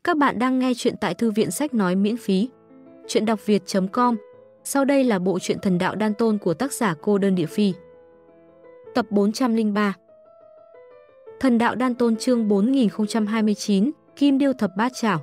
Các bạn đang nghe chuyện tại thư viện sách nói miễn phí. Chuyện đọc việt.com. Sau đây là bộ truyện Thần đạo Đan Tôn của tác giả Cô Đơn Địa Phi. Tập 403. Thần đạo Đan Tôn chương 4029, Kim Điêu Thập Bát Chảo.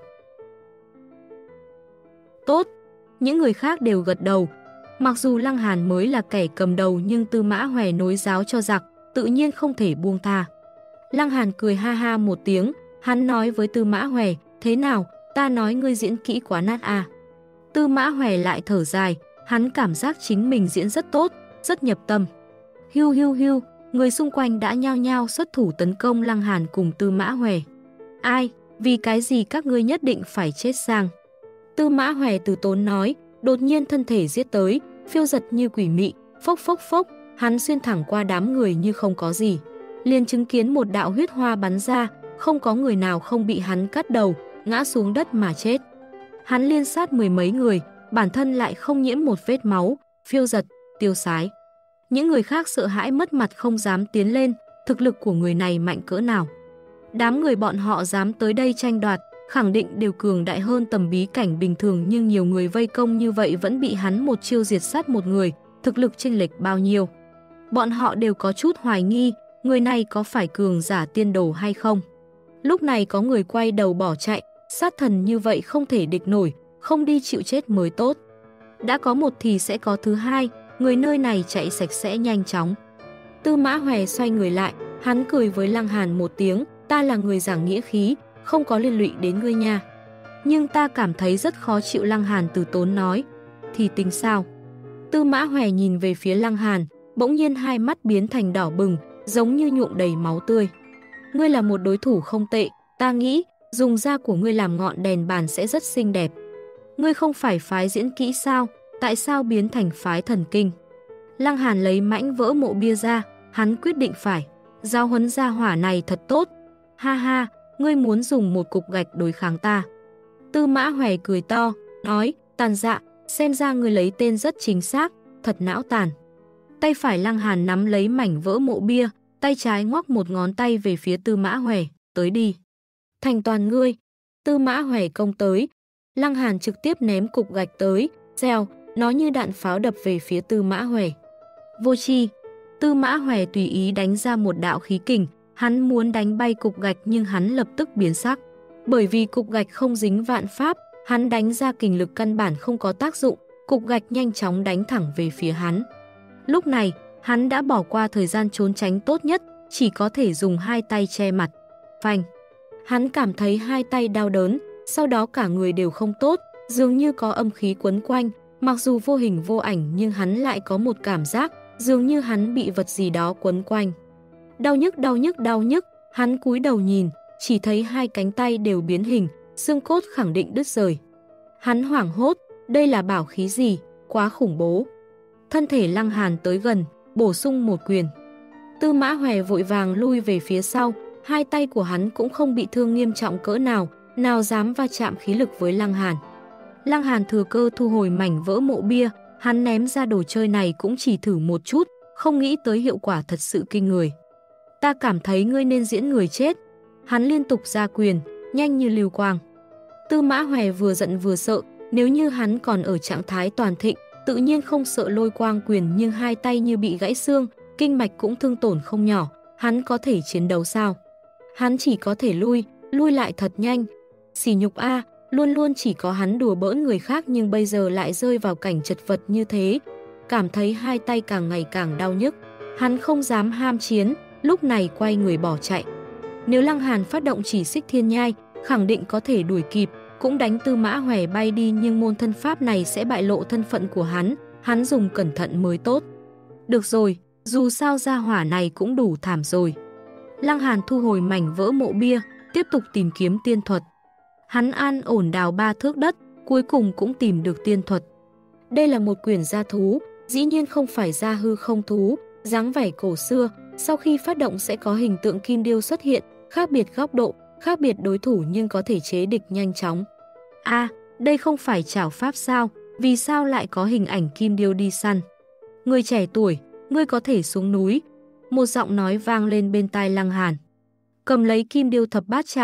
Tốt, những người khác đều gật đầu. Mặc dù Lăng Hàn mới là kẻ cầm đầu nhưng Tư Mã Hoè nối giáo cho giặc, tự nhiên không thể buông tha. Lăng Hàn cười ha ha một tiếng, hắn nói với Tư Mã Hoè, thế nào, ta nói ngươi diễn kỹ quá nát à. Tư Mã Hoè lại thở dài, hắn cảm giác chính mình diễn rất tốt, rất nhập tâm. Hiu hiu hiu, người xung quanh đã nhao nhao xuất thủ tấn công Lăng Hàn cùng Tư Mã Hoè. Ai, vì cái gì các ngươi nhất định phải chết sang? Tư Mã Hoè từ tốn nói, đột nhiên thân thể giết tới, phiêu giật như quỷ mị, phốc phốc phốc, hắn xuyên thẳng qua đám người như không có gì. Liền chứng kiến một đạo huyết hoa bắn ra, không có người nào không bị hắn cắt đầu, ngã xuống đất mà chết. Hắn liên sát mười mấy người, bản thân lại không nhiễm một vết máu, phiêu giật, tiêu sái. Những người khác sợ hãi mất mặt không dám tiến lên, thực lực của người này mạnh cỡ nào. Đám người bọn họ dám tới đây tranh đoạt, khẳng định đều cường đại hơn tầm bí cảnh bình thường, nhưng nhiều người vây công như vậy vẫn bị hắn một chiêu diệt sát một người, thực lực chênh lệch bao nhiêu. Bọn họ đều có chút hoài nghi, người này có phải cường giả tiên đồ hay không. Lúc này có người quay đầu bỏ chạy, sát thần như vậy không thể địch nổi, không đi chịu chết mới tốt. Đã có một thì sẽ có thứ hai, người nơi này chạy sạch sẽ nhanh chóng. Tư Mã Hoè xoay người lại, hắn cười với Lăng Hàn một tiếng, ta là người giảng nghĩa khí, không có liên lụy đến ngươi nha. Nhưng ta cảm thấy rất khó chịu. Lăng Hàn từ tốn nói, thì tính sao? Tư Mã Hoè nhìn về phía Lăng Hàn, bỗng nhiên hai mắt biến thành đỏ bừng, giống như nhuộm đầy máu tươi. Ngươi là một đối thủ không tệ, ta nghĩ dùng da của ngươi làm ngọn đèn bàn sẽ rất xinh đẹp. Ngươi không phải phái diễn kỹ sao, tại sao biến thành phái thần kinh? Lăng Hàn lấy mãnh vỡ mộ bia ra, hắn quyết định phải giao huấn gia hỏa này thật tốt. Ha ha, ngươi muốn dùng một cục gạch đối kháng ta? Tư Mã Hoè cười to, nói, tàn dạ, xem ra ngươi lấy tên rất chính xác, thật não tàn. Tay phải Lăng Hàn nắm lấy mảnh vỡ mộ bia, tay trái ngoắc một ngón tay về phía Tư Mã Hoè, tới đi. Thành toàn ngươi. Tư Mã Hoè công tới. Lăng Hàn trực tiếp ném cục gạch tới, reo, nó như đạn pháo đập về phía Tư Mã Hoè. Vô tri. Tư Mã Hoè tùy ý đánh ra một đạo khí kình, hắn muốn đánh bay cục gạch nhưng hắn lập tức biến sắc. Bởi vì cục gạch không dính vạn pháp, hắn đánh ra kình lực căn bản không có tác dụng, cục gạch nhanh chóng đánh thẳng về phía hắn. Lúc này, hắn đã bỏ qua thời gian trốn tránh tốt nhất, chỉ có thể dùng hai tay che mặt. Phanh! Hắn cảm thấy hai tay đau đớn, sau đó cả người đều không tốt, dường như có âm khí quấn quanh, mặc dù vô hình vô ảnh nhưng hắn lại có một cảm giác, dường như hắn bị vật gì đó quấn quanh. Đau nhức đau nhức đau nhức, hắn cúi đầu nhìn, chỉ thấy hai cánh tay đều biến hình, xương cốt khẳng định đứt rời. Hắn hoảng hốt, đây là bảo khí gì, quá khủng bố. Thân thể Lăng Hàn tới gần, bổ sung một quyền. Tư Mã Hoè vội vàng lui về phía sau, hai tay của hắn cũng không bị thương nghiêm trọng cỡ nào, nào dám va chạm khí lực với Lăng Hàn. Lăng Hàn thừa cơ thu hồi mảnh vỡ mộ bia, hắn ném ra đồ chơi này cũng chỉ thử một chút, không nghĩ tới hiệu quả thật sự kinh người. Ta cảm thấy ngươi nên diễn người chết. Hắn liên tục ra quyền, nhanh như lưu quang. Tư Mã Hoè vừa giận vừa sợ, nếu như hắn còn ở trạng thái toàn thịnh, tự nhiên không sợ lôi quang quyền, nhưng hai tay như bị gãy xương, kinh mạch cũng thương tổn không nhỏ, hắn có thể chiến đấu sao? Hắn chỉ có thể lui lại thật nhanh. Sỉ nhục a, luôn luôn chỉ có hắn đùa bỡn người khác nhưng bây giờ lại rơi vào cảnh chật vật như thế. Cảm thấy hai tay càng ngày càng đau nhức. Hắn không dám ham chiến, lúc này quay người bỏ chạy. Nếu Lăng Hàn phát động chỉ xích thiên nhai, khẳng định có thể đuổi kịp, cũng đánh Tư Mã Hoè bay đi, nhưng môn thân pháp này sẽ bại lộ thân phận của hắn dùng cẩn thận mới tốt. Được rồi, dù sao gia hỏa này cũng đủ thảm rồi. Lăng Hàn thu hồi mảnh vỡ mộ bia, tiếp tục tìm kiếm tiên thuật. Hắn an ổn đào 3 thước đất, cuối cùng cũng tìm được tiên thuật. Đây là một quyển gia thú, dĩ nhiên không phải gia hư không thú, dáng vẻ cổ xưa, sau khi phát động sẽ có hình tượng kim điêu xuất hiện, khác biệt góc độ, khác biệt đối thủ nhưng có thể chế địch nhanh chóng. À, đây không phải trảo pháp sao, vì sao lại có hình ảnh kim điêu đi săn? Người trẻ tuổi, ngươi có thể xuống núi. Một giọng nói vang lên bên tai Lăng Hàn. Cầm lấy kim điêu thập bát chảo,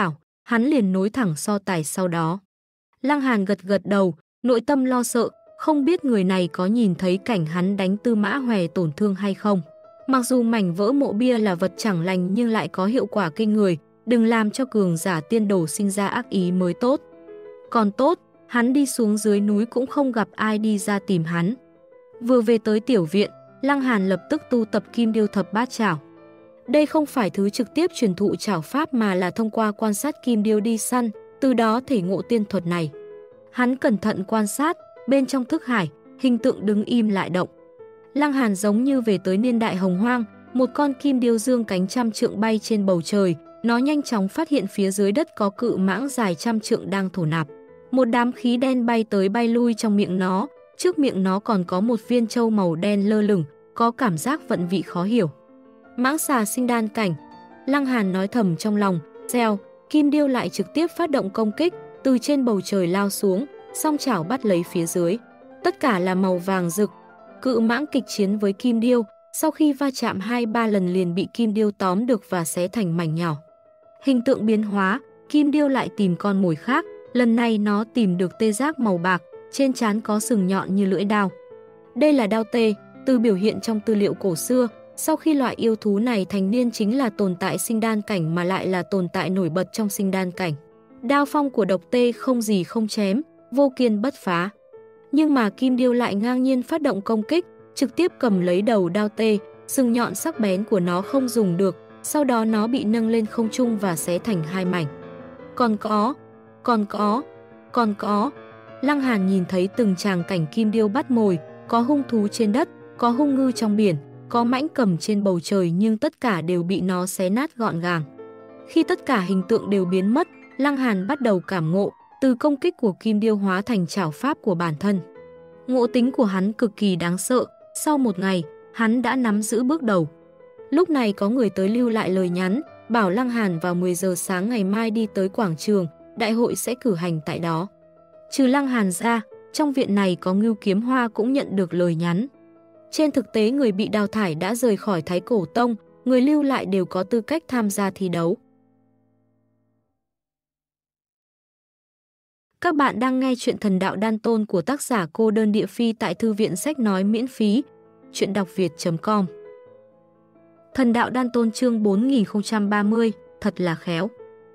hắn liền nối thẳng so tài sau đó. Lăng Hàn gật gật đầu, nội tâm lo sợ, không biết người này có nhìn thấy cảnh hắn đánh Tư Mã Hoè tổn thương hay không. Mặc dù mảnh vỡ mộ bia là vật chẳng lành nhưng lại có hiệu quả kinh người, đừng làm cho cường giả tiên đồ sinh ra ác ý mới tốt. Còn tốt, hắn đi xuống dưới núi cũng không gặp ai đi ra tìm hắn. Vừa về tới tiểu viện, Lăng Hàn lập tức tu tập Kim Điêu Thập Bát Chảo. Đây không phải thứ trực tiếp truyền thụ trảo pháp mà là thông qua quan sát kim điêu đi săn, từ đó thể ngộ tiên thuật này. Hắn cẩn thận quan sát, bên trong thức hải, hình tượng đứng im lại động. Lăng Hàn giống như về tới niên đại hồng hoang, một con kim điêu dương cánh trăm trượng bay trên bầu trời, nó nhanh chóng phát hiện phía dưới đất có cự mãng dài trăm trượng đang thổ nạp. Một đám khí đen bay tới bay lui trong miệng nó, trước miệng nó còn có một viên châu màu đen lơ lửng, có cảm giác vận vị khó hiểu. Mãng xà sinh đan cảnh, Lăng Hàn nói thầm trong lòng, xèo, kim điêu lại trực tiếp phát động công kích, từ trên bầu trời lao xuống, song chảo bắt lấy phía dưới. Tất cả là màu vàng rực. Cự mãng kịch chiến với kim điêu, sau khi va chạm 2-3 lần liền bị kim điêu tóm được và xé thành mảnh nhỏ. Hình tượng biến hóa, kim điêu lại tìm con mồi khác, lần này nó tìm được tê giác màu bạc, trên trán có sừng nhọn như lưỡi đao. Đây là đao tê, từ biểu hiện trong tư liệu cổ xưa, sau khi loại yêu thú này thành niên chính là tồn tại sinh đan cảnh mà lại là tồn tại nổi bật trong sinh đan cảnh. Đao phong của độc tê không gì không chém, vô kiên bất phá. Nhưng mà kim điêu lại ngang nhiên phát động công kích, trực tiếp cầm lấy đầu đao tê, sừng nhọn sắc bén của nó không dùng được, sau đó nó bị nâng lên không trung và xé thành hai mảnh. Còn có. Lăng Hàn nhìn thấy từng tràng cảnh kim điêu bắt mồi, có hung thú trên đất, có hung ngư trong biển, có mãnh cầm trên bầu trời nhưng tất cả đều bị nó xé nát gọn gàng. Khi tất cả hình tượng đều biến mất, Lăng Hàn bắt đầu cảm ngộ, từ công kích của kim điêu hóa thành trảo pháp của bản thân. Ngộ tính của hắn cực kỳ đáng sợ, sau một ngày, hắn đã nắm giữ bước đầu. Lúc này có người tới lưu lại lời nhắn, bảo Lăng Hàn vào 10 giờ sáng ngày mai đi tới quảng trường, đại hội sẽ cử hành tại đó. Trừ Lăng Hàn ra, trong viện này có Ngưu Kiếm Hoa cũng nhận được lời nhắn. Trên thực tế người bị đào thải đã rời khỏi Thái Cổ Tông, người lưu lại đều có tư cách tham gia thi đấu. Các bạn đang nghe chuyện Thần Đạo Đan Tôn của tác giả Cô Đơn Địa Phi tại Thư viện Sách Nói miễn phí, chuyện đọc việt.com. Thần Đạo Đan Tôn chương 4030, thật là khéo.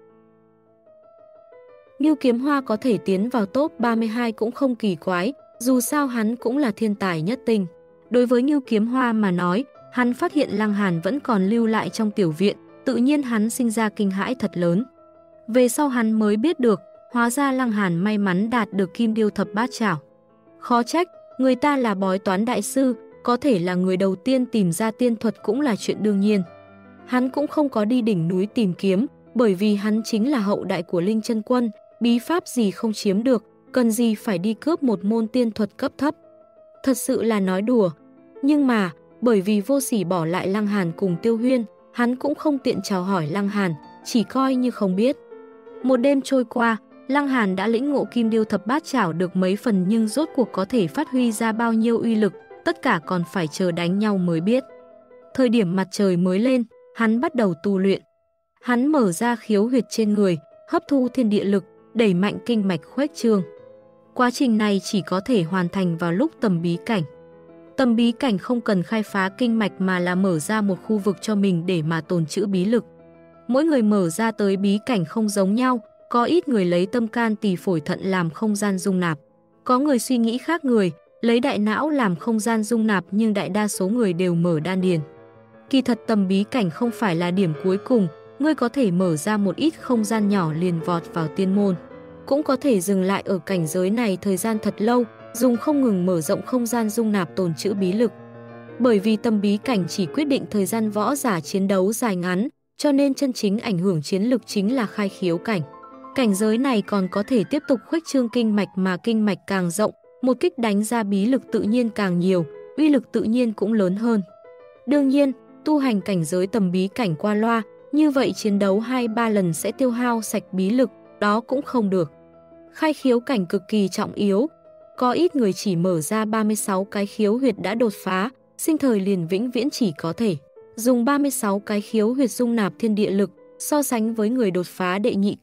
Ngưu Kiếm Hoa có thể tiến vào top 32 cũng không kỳ quái, dù sao hắn cũng là thiên tài nhất tinh. Đối với Ngưu Kiếm Hoa mà nói, hắn phát hiện Lăng Hàn vẫn còn lưu lại trong tiểu viện, tự nhiên hắn sinh ra kinh hãi thật lớn. Về sau hắn mới biết được, hóa ra Lăng Hàn may mắn đạt được Kim Điêu Thập Bát Chảo. Khó trách, người ta là bói toán đại sư, có thể là người đầu tiên tìm ra tiên thuật cũng là chuyện đương nhiên. Hắn cũng không có đi đỉnh núi tìm kiếm, bởi vì hắn chính là hậu đại của Linh Chân Quân, bí pháp gì không chiếm được, cần gì phải đi cướp một môn tiên thuật cấp thấp. Thật sự là nói đùa. Nhưng mà, bởi vì Vô Sỉ bỏ lại Lăng Hàn cùng Tiêu Huyên, hắn cũng không tiện chào hỏi Lăng Hàn, chỉ coi như không biết. Một đêm trôi qua, Lăng Hàn đã lĩnh ngộ Kim Điêu Thập Bát Chảo được mấy phần nhưng rốt cuộc có thể phát huy ra bao nhiêu uy lực, tất cả còn phải chờ đánh nhau mới biết. Thời điểm mặt trời mới lên, hắn bắt đầu tu luyện. Hắn mở ra khiếu huyệt trên người, hấp thu thiên địa lực, đẩy mạnh kinh mạch khuếch trương. Quá trình này chỉ có thể hoàn thành vào lúc tầm bí cảnh. Tầm bí cảnh không cần khai phá kinh mạch mà là mở ra một khu vực cho mình để mà tồn trữ bí lực. Mỗi người mở ra tới bí cảnh không giống nhau, có ít người lấy tâm can tỳ phổi thận làm không gian dung nạp. Có người suy nghĩ khác người, lấy đại não làm không gian dung nạp nhưng đại đa số người đều mở đan điền. Kỳ thật tầm bí cảnh không phải là điểm cuối cùng, ngươi có thể mở ra một ít không gian nhỏ liền vọt vào tiên môn. Cũng có thể dừng lại ở cảnh giới này thời gian thật lâu, dùng không ngừng mở rộng không gian dung nạp tồn trữ bí lực. Bởi vì tầm bí cảnh chỉ quyết định thời gian võ giả chiến đấu dài ngắn, cho nên chân chính ảnh hưởng chiến lực chính là khai khiếu cảnh. Cảnh giới này còn có thể tiếp tục khuếch trương kinh mạch mà kinh mạch càng rộng, một kích đánh ra bí lực tự nhiên càng nhiều, uy lực tự nhiên cũng lớn hơn. Đương nhiên, tu hành cảnh giới tầm bí cảnh qua loa, như vậy chiến đấu 2-3 lần sẽ tiêu hao sạch bí lực, đó cũng không được. Khai khiếu cảnh cực kỳ trọng yếu, có ít người chỉ mở ra 36 cái khiếu huyệt đã đột phá, sinh thời liền vĩnh viễn chỉ có thể dùng 36 cái khiếu huyệt dung nạp thiên địa lực, so sánh với người đột phá đệ nhị cảnh,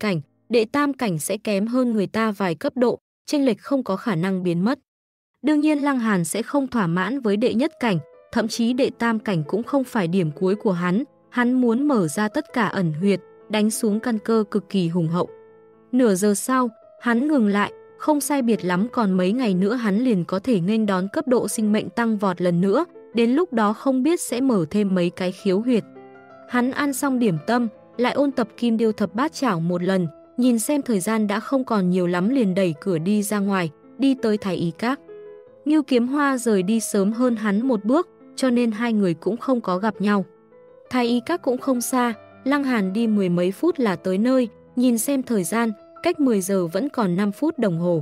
đệ tam cảnh sẽ kém hơn người ta vài cấp độ, chênh lệch không có khả năng biến mất. Đương nhiên Lăng Hàn sẽ không thỏa mãn với đệ nhất cảnh, thậm chí đệ tam cảnh cũng không phải điểm cuối của hắn muốn mở ra tất cả ẩn huyệt, đánh xuống căn cơ cực kỳ hùng hậu. Nửa giờ sau, hắn ngừng lại, không sai biệt lắm còn mấy ngày nữa hắn liền có thể nghênh đón cấp độ sinh mệnh tăng vọt lần nữa, đến lúc đó không biết sẽ mở thêm mấy cái khiếu huyệt. Hắn ăn xong điểm tâm, lại ôn tập Kim Điêu Thập Bát Chảo một lần, nhìn xem thời gian đã không còn nhiều lắm liền đẩy cửa đi ra ngoài, đi tới Thái Y Các. Ngưu Kiếm Hoa rời đi sớm hơn hắn một bước, cho nên hai người cũng không có gặp nhau. Thái Y Các cũng không xa, Lăng Hàn đi mười mấy phút là tới nơi, nhìn xem thời gian, cách 10 giờ vẫn còn 5 phút đồng hồ.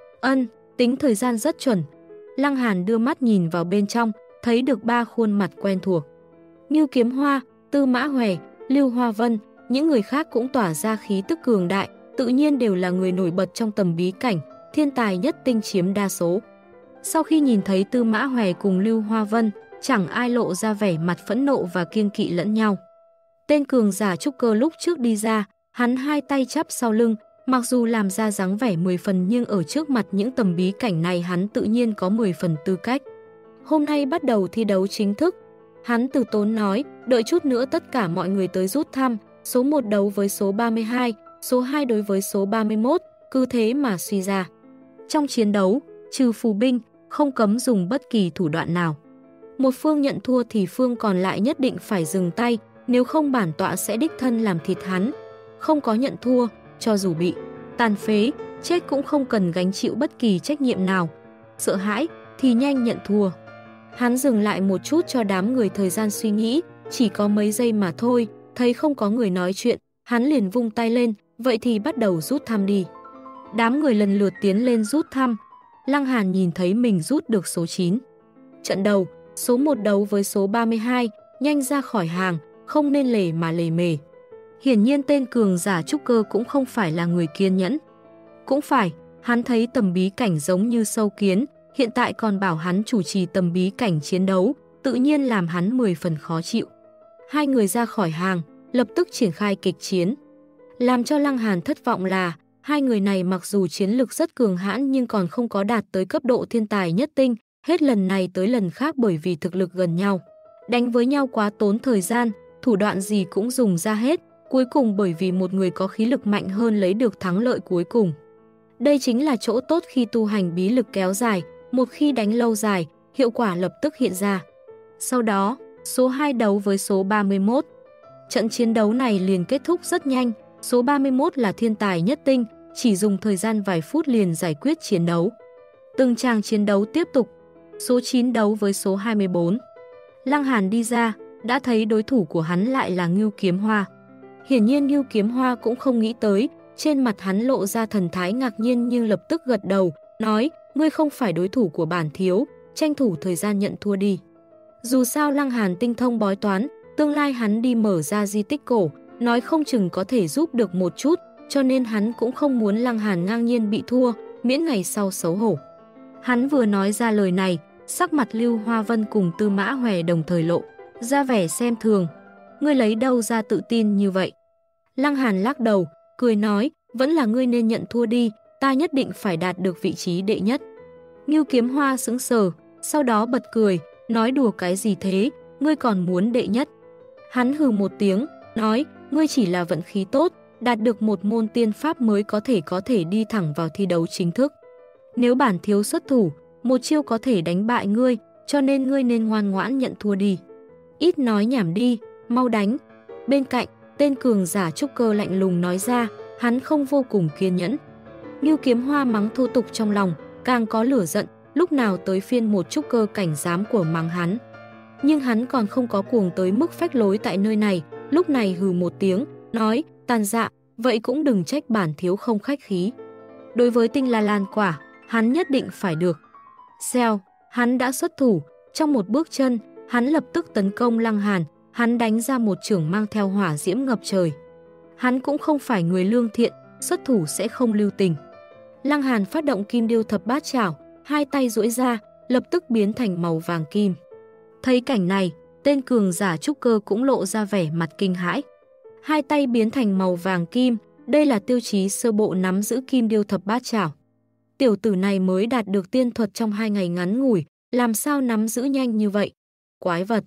Tính thời gian rất chuẩn. Lăng Hàn đưa mắt nhìn vào bên trong, thấy được 3 khuôn mặt quen thuộc. Ngưu Kiếm Hoa, Tư Mã Hoè, Lưu Hoa Vân, những người khác cũng tỏa ra khí tức cường đại, tự nhiên đều là người nổi bật trong tầm bí cảnh, thiên tài nhất tinh chiếm đa số. Sau khi nhìn thấy Tư Mã Hoè cùng Lưu Hoa Vân, chẳng ai lộ ra vẻ mặt phẫn nộ và kiêng kỵ lẫn nhau. Tên cường giả trúc cơ lúc trước đi ra, hắn hai tay chắp sau lưng, mặc dù làm ra dáng vẻ 10 phần nhưng ở trước mặt những tầm bí cảnh này hắn tự nhiên có 10 phần tư cách. Hôm nay bắt đầu thi đấu chính thức. Hắn từ tốn nói, đợi chút nữa tất cả mọi người tới rút thăm, số 1 đấu với số 32, số 2 đối với số 31, cứ thế mà suy ra. Trong chiến đấu, trừ phù binh, không cấm dùng bất kỳ thủ đoạn nào. Một phương nhận thua thì phương còn lại nhất định phải dừng tay, nếu không bản tọa sẽ đích thân làm thịt hắn. Không có nhận thua, cho dù bị tàn phế, chết cũng không cần gánh chịu bất kỳ trách nhiệm nào. Sợ hãi thì nhanh nhận thua. Hắn dừng lại một chút cho đám người thời gian suy nghĩ, chỉ có mấy giây mà thôi, thấy không có người nói chuyện, hắn liền vung tay lên, vậy thì bắt đầu rút thăm đi. Đám người lần lượt tiến lên rút thăm. Lăng Hàn nhìn thấy mình rút được số 9. Trận đầu, số 1 đấu với số 32, nhanh ra khỏi hàng, không nên lề mà lề mề. Hiển nhiên tên cường giả trúc cơ cũng không phải là người kiên nhẫn. Cũng phải, hắn thấy tầm bí cảnh giống như sâu kiến, hiện tại còn bảo hắn chủ trì tầm bí cảnh chiến đấu, tự nhiên làm hắn 10 phần khó chịu. Hai người ra khỏi hàng, lập tức triển khai kịch chiến. Làm cho Lăng Hàn thất vọng là, hai người này mặc dù chiến lực rất cường hãn nhưng còn không có đạt tới cấp độ thiên tài nhất tinh, hết lần này tới lần khác bởi vì thực lực gần nhau. Đánh với nhau quá tốn thời gian, thủ đoạn gì cũng dùng ra hết, cuối cùng bởi vì một người có khí lực mạnh hơn lấy được thắng lợi cuối cùng. Đây chính là chỗ tốt khi tu hành bí lực kéo dài, một khi đánh lâu dài, hiệu quả lập tức hiện ra. Sau đó, số 2 đấu với số 31. Trận chiến đấu này liền kết thúc rất nhanh, số 31 là thiên tài nhất tinh, chỉ dùng thời gian vài phút liền giải quyết chiến đấu. Từng tràng chiến đấu tiếp tục, số 9 đấu với số 24. Lăng Hàn đi ra, đã thấy đối thủ của hắn lại là Ngưu Kiếm Hoa. Hiển nhiên Ngưu Kiếm Hoa cũng không nghĩ tới, trên mặt hắn lộ ra thần thái ngạc nhiên nhưng lập tức gật đầu, nói, ngươi không phải đối thủ của bản thiếu, tranh thủ thời gian nhận thua đi. Dù sao Lăng Hàn tinh thông bói toán, tương lai hắn đi mở ra di tích cổ, nói không chừng có thể giúp được một chút, cho nên hắn cũng không muốn Lăng Hàn ngang nhiên bị thua, miễn ngày sau xấu hổ. Hắn vừa nói ra lời này, sắc mặt Lưu Hoa Vân cùng Tư Mã Hoè đồng thời lộ ra vẻ xem thường. Ngươi lấy đâu ra tự tin như vậy? Lăng Hàn lắc đầu, cười nói, vẫn là ngươi nên nhận thua đi, ta nhất định phải đạt được vị trí đệ nhất. Ngưu Kiếm Hoa sững sờ, sau đó bật cười, nói đùa cái gì thế, ngươi còn muốn đệ nhất. Hắn hừ một tiếng, nói, ngươi chỉ là vận khí tốt, đạt được một môn tiên pháp mới có thể đi thẳng vào thi đấu chính thức. Nếu bản thiếu xuất thủ, một chiêu có thể đánh bại ngươi, cho nên ngươi nên ngoan ngoãn nhận thua đi. Ít nói nhảm đi, mau đánh. Bên cạnh, tên cường giả trúc cơ lạnh lùng nói ra, hắn không vô cùng kiên nhẫn. Ngưu Kiếm Hoa mắng thô tục trong lòng, càng có lửa giận, lúc nào tới phiên một trúc cơ cảnh dám của mắng hắn. Nhưng hắn còn không có cuồng tới mức phách lối tại nơi này, lúc này hừ một tiếng, nói, tàn dạ, vậy cũng đừng trách bản thiếu không khách khí. Đối với Tinh La Lan quả, hắn nhất định phải được. Xèo, hắn đã xuất thủ, trong một bước chân, hắn lập tức tấn công Lăng Hàn, hắn đánh ra một chưởng mang theo hỏa diễm ngập trời. Hắn cũng không phải người lương thiện, xuất thủ sẽ không lưu tình. Lăng Hàn phát động Kim Điêu Thập Bát Chảo, hai tay duỗi ra, lập tức biến thành màu vàng kim. Thấy cảnh này, tên cường giả trúc cơ cũng lộ ra vẻ mặt kinh hãi. Hai tay biến thành màu vàng kim, Đây là tiêu chí sơ bộ nắm giữ kim điêu thập bát chảo. Tiểu tử này mới đạt được tiên thuật trong 2 ngày ngắn ngủi, làm sao nắm giữ nhanh như vậy? Quái vật!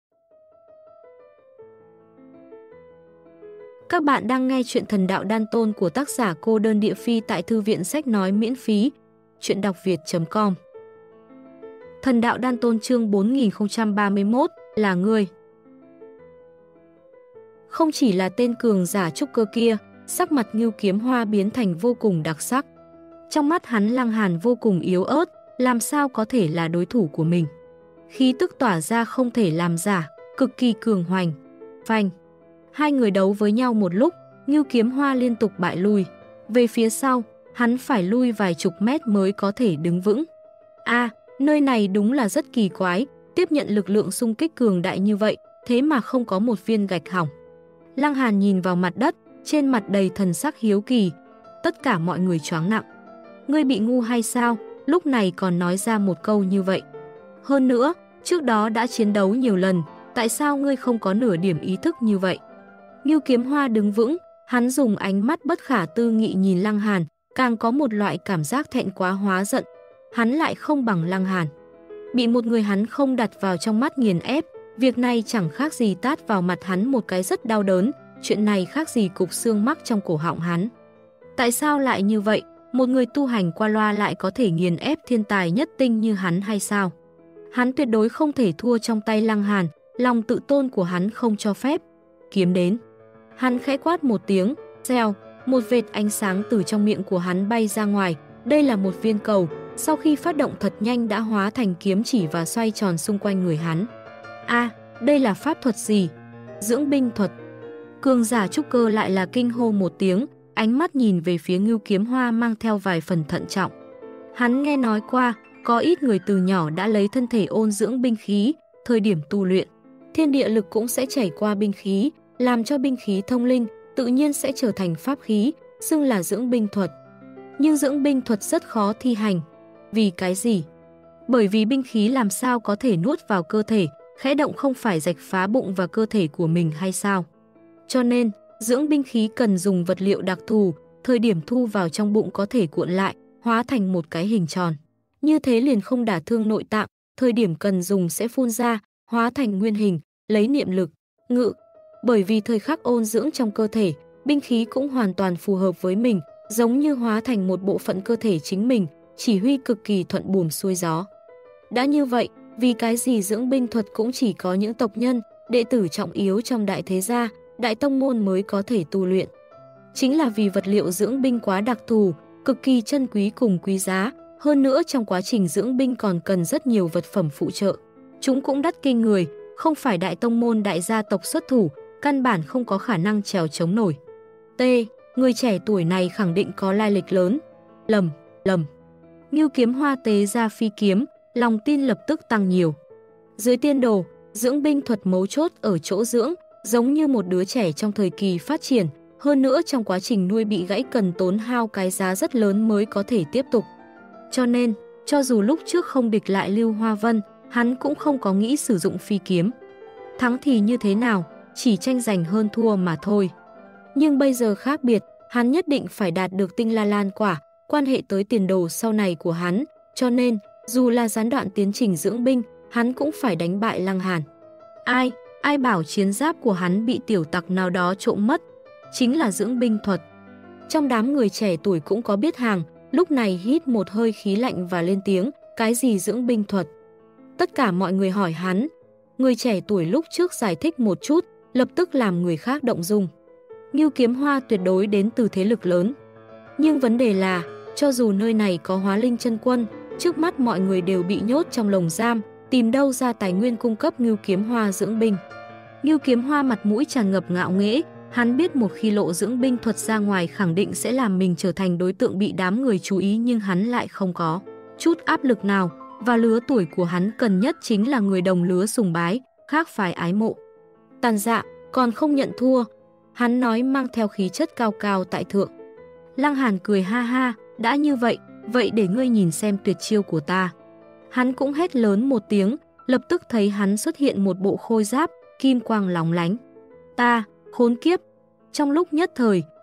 Các bạn đang nghe chuyện Thần Đạo Đan Tôn của tác giả Cô Đơn Địa Phi tại Thư viện Sách Nói miễn phí, chuyện đọc việt.com. Thần Đạo Đan Tôn chương 4031 là ngươi. Không chỉ là tên cường giả trúc cơ kia, sắc mặt Ngưu Kiếm Hoa biến thành vô cùng đặc sắc. Trong mắt hắn, Lăng Hàn vô cùng yếu ớt, làm sao có thể là đối thủ của mình. Khí tức tỏa ra không thể làm giả, cực kỳ cường hoành. Phanh! Hai người đấu với nhau một lúc, Ngưu Kiếm Hoa liên tục bại lui. Về phía sau, hắn phải lui vài chục mét mới có thể đứng vững. Nơi này đúng là rất kỳ quái, tiếp nhận lực lượng xung kích cường đại như vậy, thế mà không có một viên gạch hỏng. Lăng Hàn nhìn vào mặt đất, trên mặt đầy thần sắc hiếu kỳ. Tất cả mọi người choáng nặng. Ngươi bị ngu hay sao? Lúc này còn nói ra một câu như vậy. Hơn nữa, trước đó đã chiến đấu nhiều lần, tại sao ngươi không có nửa điểm ý thức như vậy? Ngưu Kiếm Hoa đứng vững, hắn dùng ánh mắt bất khả tư nghị nhìn Lăng Hàn, càng có một loại cảm giác thẹn quá hóa giận. Hắn lại không bằng Lăng Hàn. Bị một người hắn không đặt vào trong mắt nghiền ép, việc này chẳng khác gì tát vào mặt hắn một cái rất đau đớn, chuyện này khác gì cục xương mắc trong cổ họng hắn. Tại sao lại như vậy? Một người tu hành qua loa lại có thể nghiền ép thiên tài nhất tinh như hắn hay sao? Hắn tuyệt đối không thể thua trong tay Lăng Hàn, lòng tự tôn của hắn không cho phép. Kiếm đến. Hắn khẽ quát một tiếng, xèo, một vệt ánh sáng từ trong miệng của hắn bay ra ngoài. Đây là một viên cầu, sau khi phát động thật nhanh đã hóa thành kiếm chỉ và xoay tròn xung quanh người hắn. Đây là pháp thuật gì? Dưỡng binh thuật. Cường giả trúc cơ lại là kinh hô một tiếng, ánh mắt nhìn về phía Ngưu Kiếm Hoa mang theo vài phần thận trọng. Hắn nghe nói qua, có ít người từ nhỏ đã lấy thân thể ôn dưỡng binh khí, thời điểm tu luyện, thiên địa lực cũng sẽ chảy qua binh khí, làm cho binh khí thông linh, tự nhiên sẽ trở thành pháp khí, xưng là dưỡng binh thuật. Nhưng dưỡng binh thuật rất khó thi hành. Vì cái gì? Bởi vì binh khí làm sao có thể nuốt vào cơ thể, khẽ động không phải rạch phá bụng và cơ thể của mình hay sao? Cho nên, dưỡng binh khí cần dùng vật liệu đặc thù, thời điểm thu vào trong bụng có thể cuộn lại, hóa thành một cái hình tròn. Như thế liền không đả thương nội tạng, thời điểm cần dùng sẽ phun ra, hóa thành nguyên hình, lấy niệm lực, ngự. Bởi vì thời khắc ôn dưỡng trong cơ thể, binh khí cũng hoàn toàn phù hợp với mình, giống như hóa thành một bộ phận cơ thể chính mình, chỉ huy cực kỳ thuận buồm xuôi gió. Đã như vậy, vì cái gì dưỡng binh thuật cũng chỉ có những tộc nhân, đệ tử trọng yếu trong đại thế gia, đại tông môn mới có thể tu luyện. Chính là vì vật liệu dưỡng binh quá đặc thù, cực kỳ chân quý cùng quý giá, hơn nữa trong quá trình dưỡng binh còn cần rất nhiều vật phẩm phụ trợ. Chúng cũng đắt kinh người, không phải đại tông môn đại gia tộc xuất thủ, căn bản không có khả năng trèo chống nổi. Người trẻ tuổi này khẳng định có lai lịch lớn. Lầm. Ngưu Kiếm Hoa tế ra phi kiếm, lòng tin lập tức tăng nhiều. Dưới tiên đồ, dưỡng binh thuật mấu chốt ở chỗ dưỡng, giống như một đứa trẻ trong thời kỳ phát triển, hơn nữa trong quá trình nuôi bị gãy cần tốn hao cái giá rất lớn mới có thể tiếp tục. Cho nên, cho dù lúc trước không địch lại Lưu Hoa Vân, hắn cũng không có nghĩ sử dụng phi kiếm. Thắng thì như thế nào, chỉ tranh giành hơn thua mà thôi. Nhưng bây giờ khác biệt, hắn nhất định phải đạt được tinh la lan quả, quan hệ tới tiền đồ sau này của hắn, cho nên, dù là gián đoạn tiến trình dưỡng binh, hắn cũng phải đánh bại Lăng Hàn. Ai bảo chiến giáp của hắn bị tiểu tặc nào đó trộm mất? Chính là dưỡng binh thuật. Trong đám người trẻ tuổi cũng có biết hàng, lúc này hít một hơi khí lạnh và lên tiếng, cái gì dưỡng binh thuật? Tất cả mọi người hỏi hắn. Người trẻ tuổi lúc trước giải thích một chút, lập tức làm người khác động dung. Ngưu Kiếm Hoa tuyệt đối đến từ thế lực lớn. Nhưng vấn đề là, cho dù nơi này có Hóa Linh chân quân, trước mắt mọi người đều bị nhốt trong lồng giam, tìm đâu ra tài nguyên cung cấp Ngưu Kiếm Hoa dưỡng binh. Ngưu Kiếm Hoa mặt mũi tràn ngập ngạo nghễ, hắn biết một khi lộ dưỡng binh thuật ra ngoài khẳng định sẽ làm mình trở thành đối tượng bị đám người chú ý, nhưng hắn lại không có chút áp lực nào, và lứa tuổi của hắn cần nhất chính là người đồng lứa sùng bái, khác phái ái mộ. Tàn Dạ, còn không nhận thua, hắn nói mang theo khí chất cao cao tại thượng. Lăng Hàn cười ha ha, đã như vậy, vậy để ngươi nhìn xem tuyệt chiêu của ta. Hắn cũng hét lớn một tiếng, lập tức thấy hắn xuất hiện một bộ khôi giáp, kim quang lóng lánh. Ta, khốn kiếp! Trong lúc nhất thời,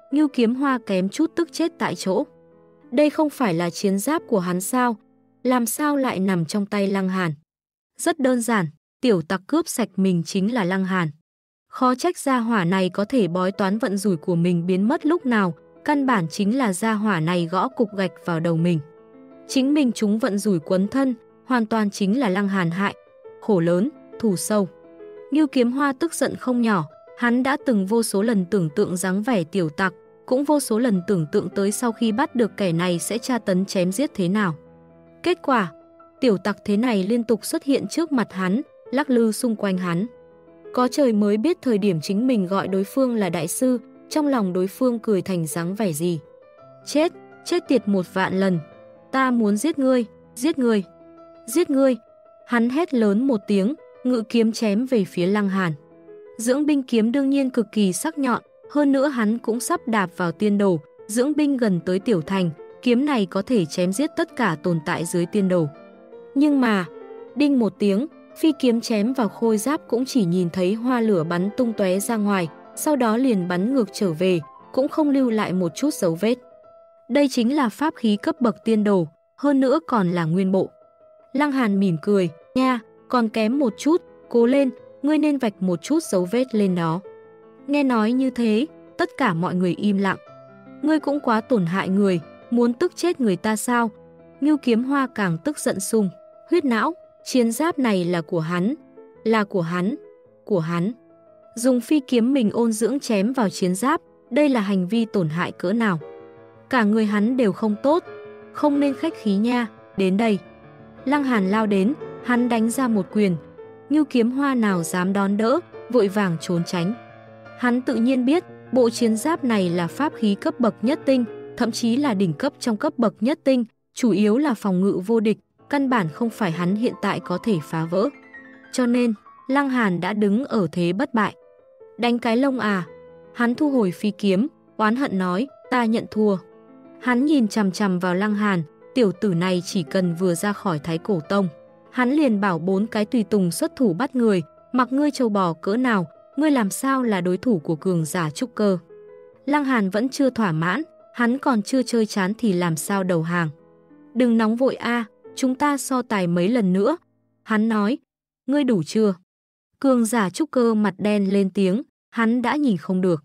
Ngưu Kiếm Hoa kém chút tức chết tại chỗ. Đây không phải là chiến giáp của hắn sao? Làm sao lại nằm trong tay Lăng Hàn? Rất đơn giản, tiểu tặc cướp sạch mình chính là Lăng Hàn. Khó trách gia hỏa này có thể bói toán vận rủi của mình biến mất lúc nào, căn bản chính là gia hỏa này gõ cục gạch vào đầu mình. Chính mình chúng vận rủi quấn thân, hoàn toàn chính là Lăng Hàn hại. Khổ lớn, thù sâu. Ngưu Kiếm Hoa tức giận không nhỏ, hắn đã từng vô số lần tưởng tượng dáng vẻ tiểu tặc, cũng vô số lần tưởng tượng tới sau khi bắt được kẻ này sẽ tra tấn chém giết thế nào. Kết quả, tiểu tặc thế này liên tục xuất hiện trước mặt hắn, lắc lư xung quanh hắn. Có trời mới biết thời điểm chính mình gọi đối phương là đại sư, trong lòng đối phương cười thành dáng vẻ gì. Chết, chết tiệt 1.000.000 lần. Ta muốn giết ngươi, giết ngươi, giết ngươi. Hắn hét lớn một tiếng, ngự kiếm chém về phía Lăng Hàn. Dưỡng binh kiếm đương nhiên cực kỳ sắc nhọn, hơn nữa hắn cũng sắp đạp vào tiên đồ, dưỡng binh gần tới tiểu thành, kiếm này có thể chém giết tất cả tồn tại dưới tiên đồ. Nhưng mà, đinh một tiếng, phi kiếm chém vào khôi giáp cũng chỉ nhìn thấy hoa lửa bắn tung tóe ra ngoài, sau đó liền bắn ngược trở về, cũng không lưu lại một chút dấu vết. Đây chính là pháp khí cấp bậc tiên đồ, hơn nữa còn là nguyên bộ. Lăng Hàn mỉm cười, nha, còn kém một chút, cố lên, ngươi nên vạch một chút dấu vết lên đó. Nghe nói như thế, tất cả mọi người im lặng. Ngươi cũng quá tổn hại người, muốn tức chết người ta sao? Ngưu Kiếm Hoa càng tức giận sung, huyết não, chiến giáp này là của hắn, là của hắn, của hắn. Dùng phi kiếm mình ôn dưỡng chém vào chiến giáp, đây là hành vi tổn hại cỡ nào? Cả người hắn đều không tốt, không nên khách khí nha, đến đây. Lăng Hàn lao đến, hắn đánh ra một quyền. Ngưu Kiếm Hoa nào dám đón đỡ, vội vàng trốn tránh. Hắn tự nhiên biết, bộ chiến giáp này là pháp khí cấp bậc nhất tinh, thậm chí là đỉnh cấp trong cấp bậc nhất tinh, chủ yếu là phòng ngự vô địch, căn bản không phải hắn hiện tại có thể phá vỡ. Cho nên, Lăng Hàn đã đứng ở thế bất bại. Đánh cái lông à? Hắn thu hồi phi kiếm, oán hận nói, ta nhận thua. Hắn nhìn chằm chằm vào Lăng Hàn, tiểu tử này chỉ cần vừa ra khỏi Thái Cổ Tông. Hắn liền bảo 4 cái tùy tùng xuất thủ bắt người, mặc ngươi trâu bò cỡ nào, ngươi làm sao là đối thủ của cường giả trúc cơ. Lăng Hàn vẫn chưa thỏa mãn, hắn còn chưa chơi chán thì làm sao đầu hàng. Đừng nóng vội a, chúng ta so tài mấy lần nữa. Hắn nói, ngươi đủ chưa? Cường giả trúc cơ mặt đen lên tiếng, hắn đã nhìn không được.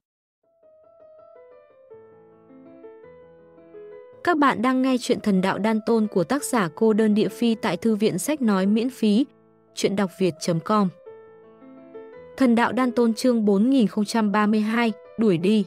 Các bạn đang nghe chuyện Thần Đạo Đan Tôn của tác giả Cô Đơn Địa Phi tại thư viện sách nói miễn phí, chuyện đọc việt.com. Thần Đạo Đan Tôn chương 4032, đuổi đi.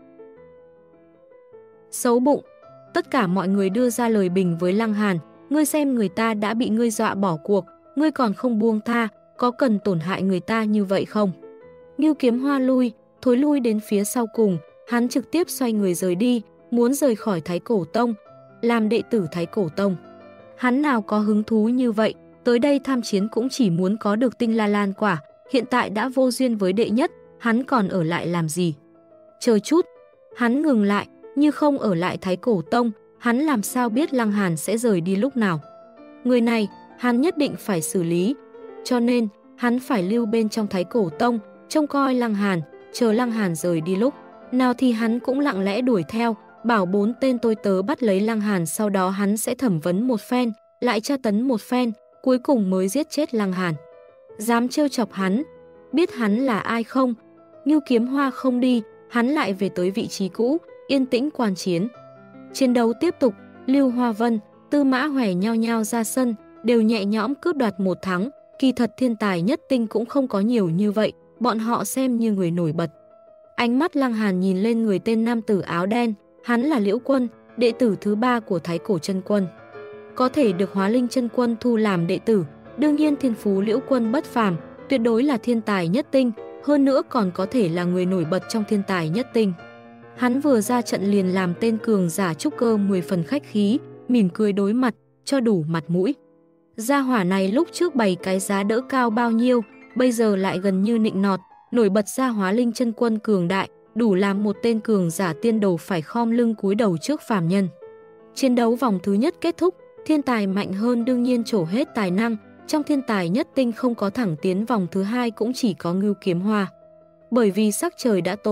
Xấu bụng. Tất cả mọi người đưa ra lời bình với Lăng Hàn, ngươi xem người ta đã bị ngươi dọa bỏ cuộc, ngươi còn không buông tha, có cần tổn hại người ta như vậy không? Ngưu Kiếm Hoa thối lui đến phía sau cùng, hắn trực tiếp xoay người rời đi, muốn rời khỏi Thái Cổ Tông, làm đệ tử Thái Cổ Tông. Hắn nào có hứng thú như vậy, tới đây tham chiến cũng chỉ muốn có được tinh la lan quả, hiện tại đã vô duyên với đệ nhất, hắn còn ở lại làm gì? Chờ chút, hắn ngừng lại, như không ở lại Thái Cổ Tông, hắn làm sao biết Lăng Hàn sẽ rời đi lúc nào? Người này, hắn nhất định phải xử lý, cho nên hắn phải lưu bên trong Thái Cổ Tông, trông coi Lăng Hàn, chờ Lăng Hàn rời đi lúc nào thì hắn cũng lặng lẽ đuổi theo, bảo 4 tên tôi tớ bắt lấy Lăng Hàn, sau đó hắn sẽ thẩm vấn một phen, lại tra tấn một phen, cuối cùng mới giết chết Lăng Hàn. Dám trêu chọc hắn, biết hắn là ai không? Ngưu Kiếm Hoa không đi, hắn lại về tới vị trí cũ, yên tĩnh quan chiến. Chiến đấu tiếp tục, Lưu Hoa Vân, Tư Mã Hoè nhao nhao ra sân, đều nhẹ nhõm cướp đoạt một thắng, kỳ thật thiên tài nhất tinh cũng không có nhiều như vậy, bọn họ xem như người nổi bật. Ánh mắt Lăng Hàn nhìn lên người tên nam tử áo đen, hắn là Liễu Quân, đệ tử thứ 3 của Thái Cổ Chân Quân. Có thể được Hóa Linh Chân Quân thu làm đệ tử, đương nhiên thiên phú Liễu Quân bất phàm, tuyệt đối là thiên tài nhất tinh, hơn nữa còn có thể là người nổi bật trong thiên tài nhất tinh. Hắn vừa ra trận liền làm tên cường giả trúc cơ 10 phần khách khí, mỉm cười đối mặt, cho đủ mặt mũi. Gia hỏa này lúc trước bày cái giá đỡ cao bao nhiêu, bây giờ lại gần như nịnh nọt, nổi bật ra Hóa Linh Chân Quân cường đại, đủ làm một tên cường giả tiên đồ phải khom lưng cúi đầu trước phàm nhân. Chiến đấu vòng thứ nhất kết thúc, thiên tài mạnh hơn đương nhiên trổ hết tài năng, trong thiên tài nhất tinh không có thẳng tiến vòng thứ 2 cũng chỉ có Ngưu Kiếm Hoa. Bởi vì sắc trời đã tối,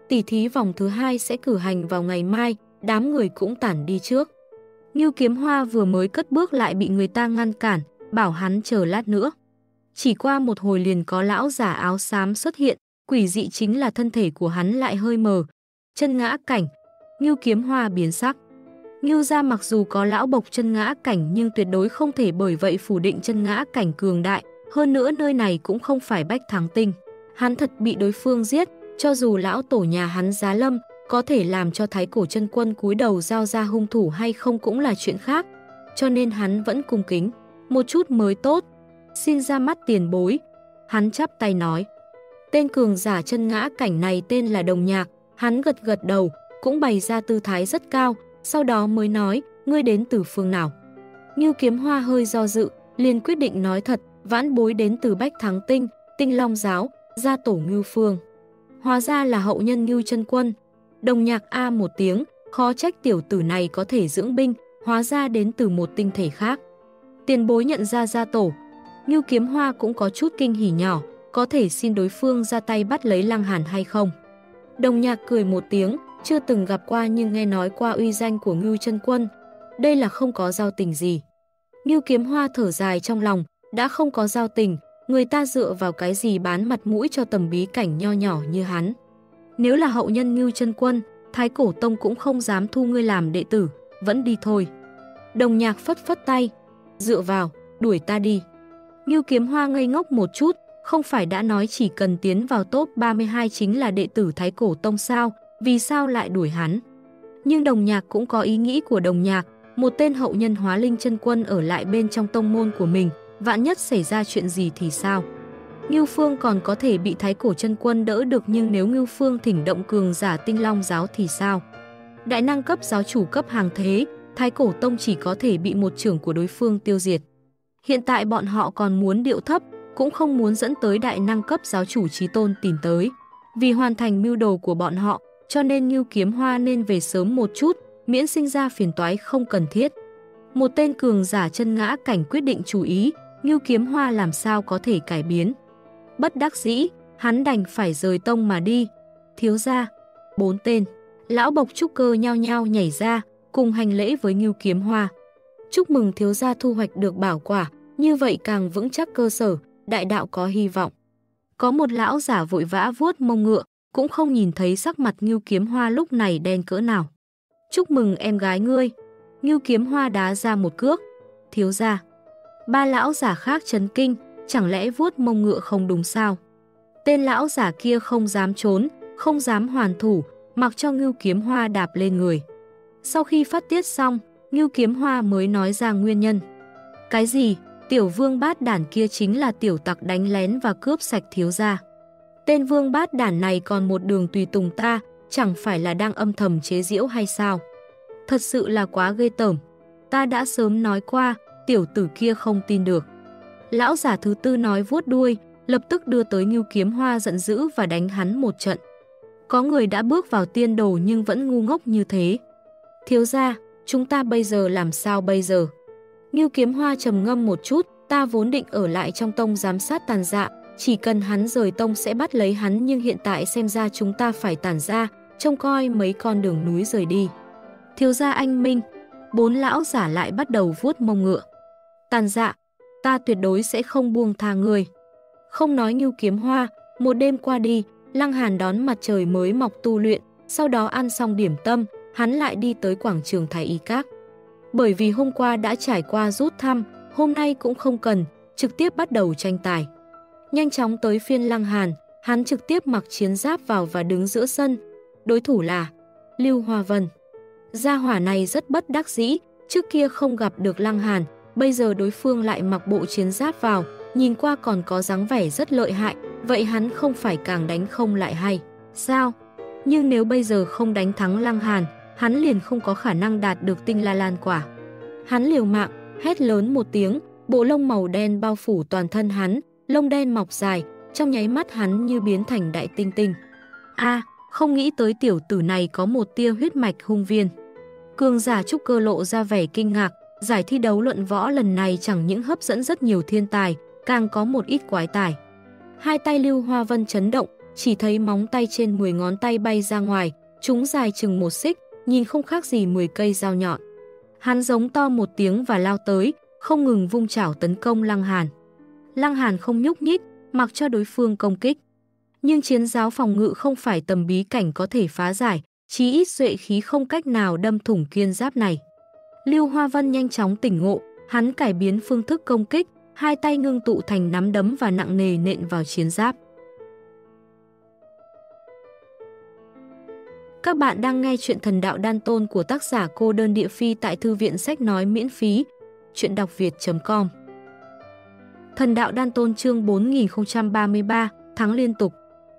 Tỷ thí vòng thứ 2 sẽ cử hành vào ngày mai, đám người cũng tản đi trước. Ngưu Kiếm Hoa vừa mới cất bước lại bị người ta ngăn cản, bảo hắn chờ lát nữa. Chỉ qua một hồi liền có lão giả áo xám xuất hiện, quỷ dị chính là thân thể của hắn lại hơi mờ. Chân ngã cảnh, Ngưu Kiếm Hoa biến sắc. Ngưu gia mặc dù có lão bộc chân ngã cảnh nhưng tuyệt đối không thể bởi vậy phủ định chân ngã cảnh cường đại. Hơn nữa nơi này cũng không phải Bách Thắng Tinh. Hắn thật bị đối phương giết, cho dù lão tổ nhà hắn Giá Lâm có thể làm cho Thái Cổ Chân Quân cúi đầu giao ra hung thủ hay không cũng là chuyện khác. Cho nên hắn vẫn cung kính, một chút mới tốt. Xin ra mắt tiền bối. Hắn chắp tay nói. Tên cường giả chân ngã cảnh này tên là Đồng Nhạc. Hắn gật gật đầu, cũng bày ra tư thái rất cao, sau đó mới nói, ngươi đến từ phương nào? Ngưu Kiếm Hoa hơi do dự, liền quyết định nói thật, vãn bối đến từ Bách Thắng Tinh, Tinh Long Giáo, gia tổ Ngưu Phương. Hóa ra là hậu nhân Ngưu Chân Quân. Đồng Nhạc a một tiếng, khó trách tiểu tử này có thể dưỡng binh, hóa ra đến từ một tinh thể khác. Tiền bối nhận ra gia tổ. Ngưu Kiếm Hoa cũng có chút kinh hỉ nhỏ, có thể xin đối phương ra tay bắt lấy Lăng Hàn hay không? Đồng Nhạc cười một tiếng, chưa từng gặp qua nhưng nghe nói qua uy danh của Ngưu Chân Quân. Đây là không có giao tình gì. Ngưu Kiếm Hoa thở dài trong lòng, đã không có giao tình, người ta dựa vào cái gì bán mặt mũi cho tầm bí cảnh nho nhỏ như hắn. Nếu là hậu nhân Ngưu Chân Quân, Thái Cổ Tông cũng không dám thu ngươi làm đệ tử, vẫn đi thôi. Đồng Nhạc phất phất tay, dựa vào, đuổi ta đi. Ngưu Kiếm Hoa ngây ngốc một chút, không phải đã nói chỉ cần tiến vào top 32 chính là đệ tử Thái Cổ Tông sao, vì sao lại đuổi hắn? Nhưng Đồng Nhạc cũng có ý nghĩ của Đồng Nhạc, một tên hậu nhân Hóa Linh Chân Quân ở lại bên trong tông môn của mình, vạn nhất xảy ra chuyện gì thì sao? Ngưu Phương còn có thể bị Thái Cổ Chân Quân đỡ được nhưng nếu Ngưu Phương thỉnh động cường giả Tinh Long Giáo thì sao? Đại năng cấp giáo chủ cấp hàng thế, Thái Cổ Tông chỉ có thể bị một trưởng của đối phương tiêu diệt. Hiện tại bọn họ còn muốn điệu thấp, cũng không muốn dẫn tới đại năng cấp giáo chủ chí tôn tìm tới. Vì hoàn thành mưu đồ của bọn họ, cho nên Ngưu Kiếm Hoa nên về sớm một chút, miễn sinh ra phiền toái không cần thiết. Một tên cường giả chân ngã cảnh quyết định chú ý, Ngưu Kiếm Hoa làm sao có thể cải biến. Bất đắc dĩ, hắn đành phải rời tông mà đi. Thiếu gia, 4 tên, lão bộc trúc cơ nhao nhao nhảy ra, cùng hành lễ với Ngưu Kiếm Hoa. Chúc mừng thiếu gia thu hoạch được bảo quả, như vậy càng vững chắc cơ sở, đại đạo có hy vọng. Có một lão giả vội vã vuốt mông ngựa, cũng không nhìn thấy sắc mặt Ngưu Kiếm Hoa lúc này đen cỡ nào. Chúc mừng em gái ngươi. Ngưu Kiếm Hoa đá ra một cước. Thiếu gia. 3 lão giả khác chấn kinh, chẳng lẽ vuốt mông ngựa không đúng sao? Tên lão giả kia không dám trốn, không dám hoàn thủ, mặc cho Ngưu Kiếm Hoa đạp lên người. Sau khi phát tiết xong, Ngưu Kiếm Hoa mới nói ra nguyên nhân. Cái gì? Tiểu vương bát đản kia chính là tiểu tặc đánh lén và cướp sạch thiếu gia. Tên vương bát đản này còn một đường tùy tùng ta, chẳng phải là đang âm thầm chế giễu hay sao? Thật sự là quá ghê tởm. Ta đã sớm nói qua, tiểu tử kia không tin được. Lão giả thứ tư nói vuốt đuôi, lập tức đưa tới Ngưu Kiếm Hoa giận dữ và đánh hắn một trận. Có người đã bước vào tiên đồ nhưng vẫn ngu ngốc như thế. Thiếu gia, chúng ta bây giờ làm sao bây giờ? Ngưu Kiếm Hoa trầm ngâm một chút, ta vốn định ở lại trong tông giám sát Tàn Dạ, chỉ cần hắn rời tông sẽ bắt lấy hắn nhưng hiện tại xem ra chúng ta phải tản ra, trông coi mấy con đường núi rời đi. Thiếu gia anh minh, 4 lão giả lại bắt đầu vuốt mông ngựa. Tàn Dạ, ta tuyệt đối sẽ không buông tha người. Không nói Ngưu Kiếm Hoa, một đêm qua đi, Lăng Hàn đón mặt trời mới mọc tu luyện, sau đó ăn xong điểm tâm, hắn lại đi tới quảng trường Thái Y Các. Bởi vì hôm qua đã trải qua rút thăm, hôm nay cũng không cần, trực tiếp bắt đầu tranh tài. Nhanh chóng tới phiên Lăng Hàn, hắn trực tiếp mặc chiến giáp vào và đứng giữa sân. Đối thủ là Lưu Hoa Vân. Gia hỏa này rất bất đắc dĩ, trước kia không gặp được Lăng Hàn, bây giờ đối phương lại mặc bộ chiến giáp vào, nhìn qua còn có dáng vẻ rất lợi hại, vậy hắn không phải càng đánh không lại hay sao? Nhưng nếu bây giờ không đánh thắng Lăng Hàn, hắn liền không có khả năng đạt được tinh la lan quả. Hắn liều mạng, hét lớn một tiếng, bộ lông màu đen bao phủ toàn thân hắn, lông đen mọc dài, trong nháy mắt hắn như biến thành đại tinh tinh. Không nghĩ tới tiểu tử này có một tia huyết mạch hung viên. Cường giả trúc cơ lộ ra vẻ kinh ngạc, giải thi đấu luận võ lần này chẳng những hấp dẫn rất nhiều thiên tài, càng có một ít quái tài. Hai tay Lưu Hoa Vân chấn động, chỉ thấy móng tay trên 10 ngón tay bay ra ngoài, chúng dài chừng 1 xích, nhìn không khác gì 10 cây dao nhọn. Hắn giống to một tiếng và lao tới, không ngừng vung chảo tấn công Lăng Hàn. Lăng Hàn không nhúc nhích, mặc cho đối phương công kích. Nhưng chiến giáo phòng ngự không phải tầm bí cảnh có thể phá giải, chí ít duệ khí không cách nào đâm thủng kiên giáp này. Lưu Hoa Vân nhanh chóng tỉnh ngộ, hắn cải biến phương thức công kích, hai tay ngưng tụ thành nắm đấm và nặng nề nện vào chiến giáp. Các bạn đang nghe chuyện Thần Đạo Đan Tôn của tác giả Cô Đơn Địa Phi tại Thư viện Sách Nói miễn phí, chuyện đọc việt.com. Thần Đạo Đan Tôn chương 4033, thắng liên tục.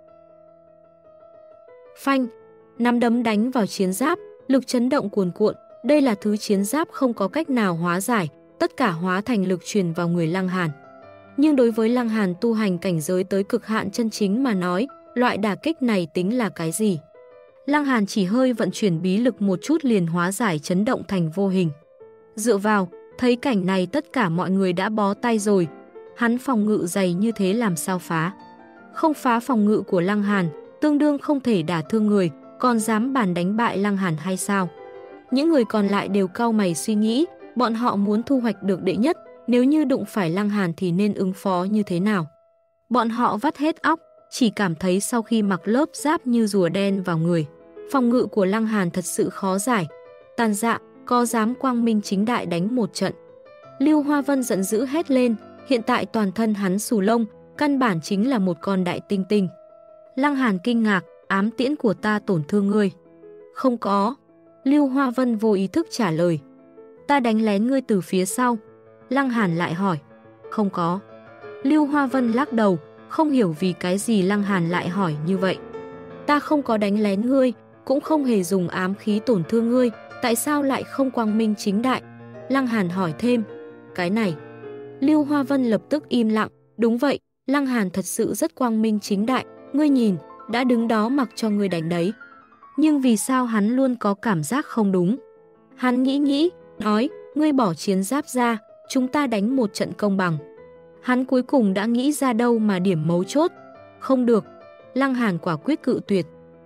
Phanh, nắm đấm đánh vào chiến giáp, lực chấn động cuồn cuộn, đây là thứ chiến giáp không có cách nào hóa giải, tất cả hóa thành lực truyền vào người Lăng Hàn. Nhưng đối với Lăng Hàn tu hành cảnh giới tới cực hạn chân chính mà nói, loại đả kích này tính là cái gì? Lăng Hàn chỉ hơi vận chuyển bí lực một chút liền hóa giải chấn động thành vô hình. Dựa vào, thấy cảnh này tất cả mọi người đã bó tay rồi, hắn phòng ngự dày như thế làm sao phá? Không phá phòng ngự của Lăng Hàn, tương đương không thể đả thương người, còn dám bàn đánh bại Lăng Hàn hay sao? Những người còn lại đều cau mày suy nghĩ, bọn họ muốn thu hoạch được đệ nhất, nếu như đụng phải Lăng Hàn thì nên ứng phó như thế nào? Bọn họ vắt hết óc, chỉ cảm thấy sau khi mặc lớp giáp như rùa đen vào người, phòng ngự của Lăng Hàn thật sự khó giải. Tàn dạ, có dám quang minh chính đại đánh một trận? Lưu Hoa Vân giận dữ hét lên, hiện tại toàn thân hắn xù lông, căn bản chính là một con đại tinh tinh. Lăng Hàn kinh ngạc, ám tiễn của ta tổn thương ngươi. Không có. Lưu Hoa Vân vô ý thức trả lời. Ta đánh lén ngươi từ phía sau. Lăng Hàn lại hỏi. Không có. Lưu Hoa Vân lắc đầu, không hiểu vì cái gì Lăng Hàn lại hỏi như vậy. Ta không có đánh lén ngươi, cũng không hề dùng ám khí tổn thương ngươi, tại sao lại không quang minh chính đại? Lăng Hàn hỏi thêm. Cái này. Lưu Hoa Vân lập tức im lặng. Đúng vậy, Lăng Hàn thật sự rất quang minh chính đại. Ngươi nhìn, đã đứng đó mặc cho ngươi đánh đấy. Nhưng vì sao hắn luôn có cảm giác không đúng? Hắn nghĩ, nói, ngươi bỏ chiến giáp ra, chúng ta đánh một trận công bằng. Hắn cuối cùng đã nghĩ ra đâu mà điểm mấu chốt. Không được. Lăng Hàn quả quyết cự tuyệt.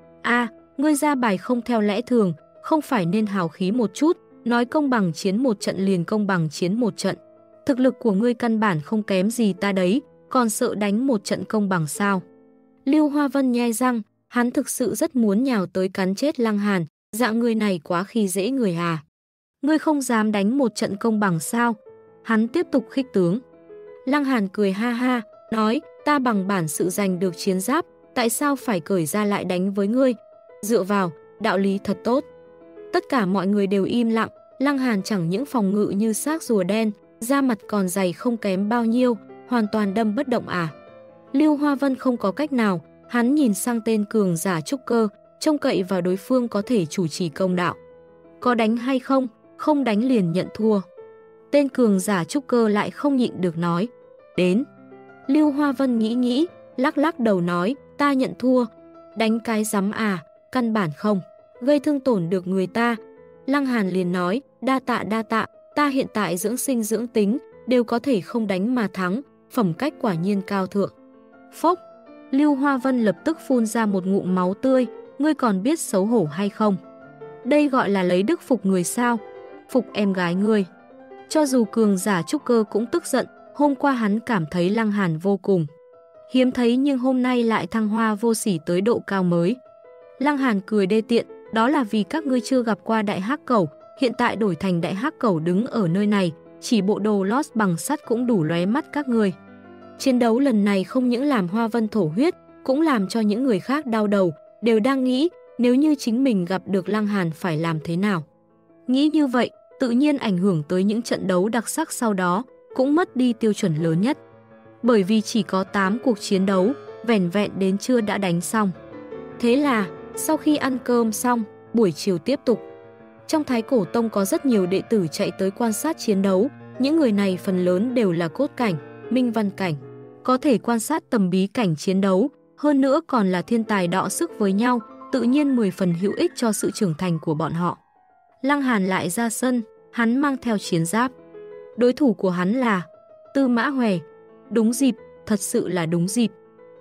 Ngươi ra bài không theo lẽ thường, không phải nên hào khí một chút, nói công bằng chiến một trận liền công bằng chiến một trận. Thực lực của ngươi căn bản không kém gì ta đấy, còn sợ đánh một trận công bằng sao? Lưu Hoa Vân nhe răng, hắn thực sự rất muốn nhào tới cắn chết Lăng Hàn, dạng người này quá khi dễ người à. Ngươi không dám đánh một trận công bằng sao? Hắn tiếp tục khích tướng. Lăng Hàn cười ha ha, nói, ta bằng bản sự giành được chiến giáp, tại sao phải cởi ra lại đánh với ngươi? Dựa vào, đạo lý thật tốt. Tất cả mọi người đều im lặng, Lăng Hàn chẳng những phòng ngự như xác rùa đen, da mặt còn dày không kém bao nhiêu, hoàn toàn đâm bất động à. Lưu Hoa Vân không có cách nào, hắn nhìn sang tên cường giả trúc cơ, trông cậy vào đối phương có thể chủ trì công đạo. Có đánh hay không, không đánh liền nhận thua. Tên cường giả trúc cơ lại không nhịn được nói. Đến. Lưu Hoa Vân nghĩ, lắc đầu nói, ta nhận thua. Đánh cái rắm à, căn bản không, gây thương tổn được người ta. Lăng Hàn liền nói, đa tạ, ta hiện tại dưỡng sinh dưỡng tính, đều có thể không đánh mà thắng, phẩm cách quả nhiên cao thượng. Phốc, Lưu Hoa Vân lập tức phun ra một ngụm máu tươi, ngươi còn biết xấu hổ hay không? Đây gọi là lấy đức phục người sao? Phục em gái ngươi. Cho dù cường giả trúc cơ cũng tức giận, hôm qua hắn cảm thấy Lăng Hàn vô cùng hiếm thấy nhưng hôm nay lại thăng hoa vô sỉ tới độ cao mới. Lăng Hàn cười đê tiện, đó là vì các ngươi chưa gặp qua đại hắc cẩu, hiện tại đổi thành đại hắc cẩu đứng ở nơi này, chỉ bộ đồ lót bằng sắt cũng đủ lóe mắt các ngươi. Chiến đấu lần này không những làm Hoa Vân thổ huyết, cũng làm cho những người khác đau đầu, đều đang nghĩ nếu như chính mình gặp được Lăng Hàn phải làm thế nào. Nghĩ như vậy, tự nhiên ảnh hưởng tới những trận đấu đặc sắc sau đó, cũng mất đi tiêu chuẩn lớn nhất. Bởi vì chỉ có 8 cuộc chiến đấu, vẻn vẹn đến trưa đã đánh xong. Thế là, sau khi ăn cơm xong, buổi chiều tiếp tục. Trong Thái Cổ Tông có rất nhiều đệ tử chạy tới quan sát chiến đấu, những người này phần lớn đều là cốt cảnh, minh văn cảnh, có thể quan sát tầm bí cảnh chiến đấu, hơn nữa còn là thiên tài đọ sức với nhau, tự nhiên 10 phần hữu ích cho sự trưởng thành của bọn họ. Lăng Hàn lại ra sân, hắn mang theo chiến giáp. Đối thủ của hắn là Tư Mã Hòe. Đúng dịp, thật sự là đúng dịp.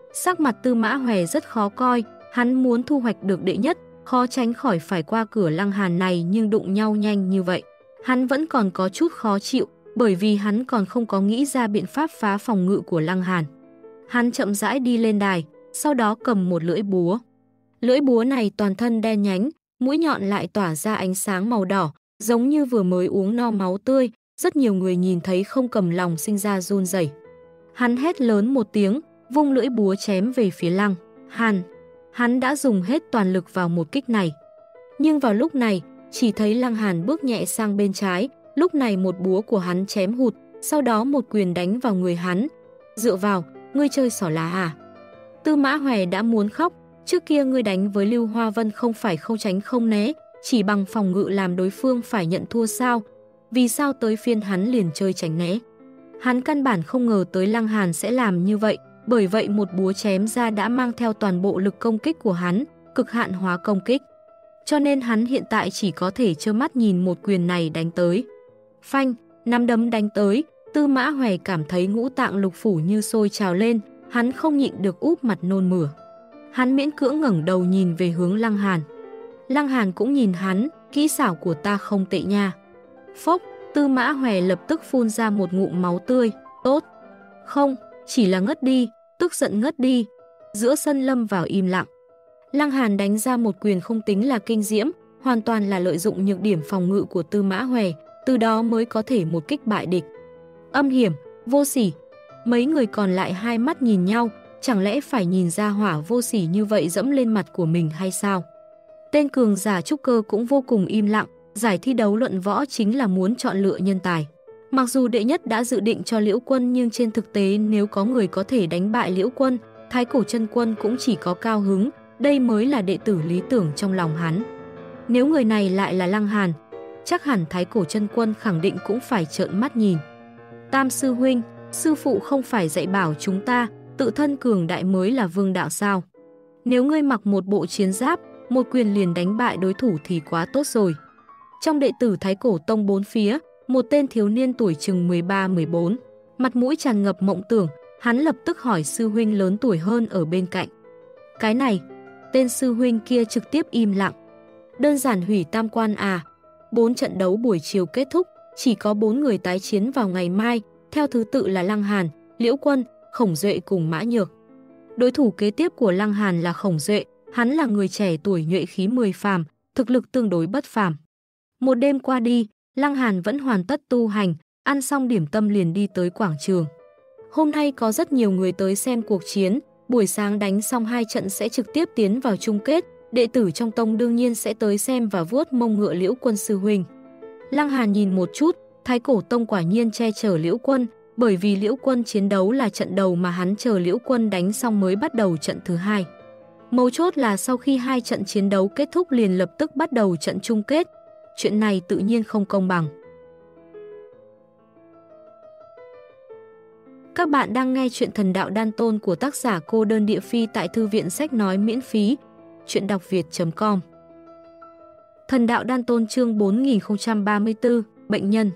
Sắc mặt Tư Mã Hoè rất khó coi, hắn muốn thu hoạch được đệ nhất, khó tránh khỏi phải qua cửa Lăng Hàn này, nhưng đụng nhau nhanh như vậy. Hắn vẫn còn có chút khó chịu, bởi vì hắn còn không có nghĩ ra biện pháp phá phòng ngự của Lăng Hàn. Hắn chậm rãi đi lên đài, sau đó cầm một lưỡi búa. Lưỡi búa này toàn thân đen nhánh, mũi nhọn lại tỏa ra ánh sáng màu đỏ, giống như vừa mới uống no máu tươi, rất nhiều người nhìn thấy không cầm lòng sinh ra run rẩy. Hắn hét lớn một tiếng, vung lưỡi búa chém về phía Lăng Hàn. Hắn đã dùng hết toàn lực vào một kích này. Nhưng vào lúc này, chỉ thấy Lăng Hàn bước nhẹ sang bên trái, lúc này một búa của hắn chém hụt, sau đó một quyền đánh vào người hắn. Dựa vào, ngươi chơi xỏ lá à? Tư Mã Hoè đã muốn khóc, trước kia ngươi đánh với Lưu Hoa Vân không phải không tránh không né, chỉ bằng phòng ngự làm đối phương phải nhận thua sao? Vì sao tới phiên hắn liền chơi tránh né? Hắn căn bản không ngờ tới Lăng Hàn sẽ làm như vậy, bởi vậy một búa chém ra đã mang theo toàn bộ lực công kích của hắn, cực hạn hóa công kích. Cho nên hắn hiện tại chỉ có thể trơ mắt nhìn một quyền này đánh tới. Phanh, nắm đấm đánh tới, Tư Mã Hoè cảm thấy ngũ tạng lục phủ như sôi trào lên, hắn không nhịn được úp mặt nôn mửa. Hắn miễn cưỡng ngẩng đầu nhìn về hướng Lăng Hàn. Lăng Hàn cũng nhìn hắn, kỹ xảo của ta không tệ nha. Phốc, Tư Mã Hoè lập tức phun ra một ngụm máu tươi. Tốt. Không, chỉ là ngất đi, tức giận ngất đi. Giữa sân lâm vào im lặng. Lăng Hàn đánh ra một quyền không tính là kinh diễm, hoàn toàn là lợi dụng nhược điểm phòng ngự của Tư Mã Hoè, từ đó mới có thể một kích bại địch. Âm hiểm, vô sỉ. Mấy người còn lại hai mắt nhìn nhau, chẳng lẽ phải nhìn ra hỏa vô sỉ như vậy dẫm lên mặt của mình hay sao? Tên cường giả trúc cơ cũng vô cùng im lặng, giải thi đấu luận võ chính là muốn chọn lựa nhân tài. Mặc dù đệ nhất đã dự định cho Liễu Quân, nhưng trên thực tế nếu có người có thể đánh bại Liễu Quân, Thái Cổ Chân Quân cũng chỉ có cao hứng, đây mới là đệ tử lý tưởng trong lòng hắn. Nếu người này lại là Lăng Hàn, chắc hẳn Thái Cổ Chân Quân khẳng định cũng phải trợn mắt nhìn. Tam sư huynh, sư phụ không phải dạy bảo chúng ta, tự thân cường đại mới là vương đạo sao? Nếu ngươi mặc một bộ chiến giáp, một quyền liền đánh bại đối thủ thì quá tốt rồi. Trong đệ tử Thái Cổ Tông bốn phía, một tên thiếu niên tuổi chừng 13-14, mặt mũi tràn ngập mộng tưởng, hắn lập tức hỏi sư huynh lớn tuổi hơn ở bên cạnh. Cái này, tên sư huynh kia trực tiếp im lặng. Đơn giản hủy tam quan à? 4 trận đấu buổi chiều kết thúc, chỉ có 4 người tái chiến vào ngày mai, theo thứ tự là Lăng Hàn, Liễu Quân, Khổng Duệ cùng Mã Nhược. Đối thủ kế tiếp của Lăng Hàn là Khổng Duệ, hắn là người trẻ tuổi nhuệ khí 10 phàm, thực lực tương đối bất phàm. Một đêm qua đi, Lăng Hàn vẫn hoàn tất tu hành, ăn xong điểm tâm liền đi tới quảng trường. Hôm nay có rất nhiều người tới xem cuộc chiến, buổi sáng đánh xong 2 trận sẽ trực tiếp tiến vào chung kết, đệ tử trong tông đương nhiên sẽ tới xem và vuốt mông ngựa Liễu Quân sư huynh. Lăng Hàn nhìn một chút, Thái Cổ Tông quả nhiên che chở Liễu Quân, bởi vì Liễu Quân chiến đấu là trận đầu mà hắn chờ Liễu Quân đánh xong mới bắt đầu trận thứ hai. Mấu chốt là sau khi 2 trận chiến đấu kết thúc liền lập tức bắt đầu trận chung kết, chuyện này tự nhiên không công bằng. Các bạn đang nghe chuyện Thần Đạo Đan Tôn của tác giả Cô Đơn Địa Phi tại thư viện sách nói miễn phí, chuyện đọc việt.com. Thần Đạo Đan Tôn chương 4034, bệnh nhân.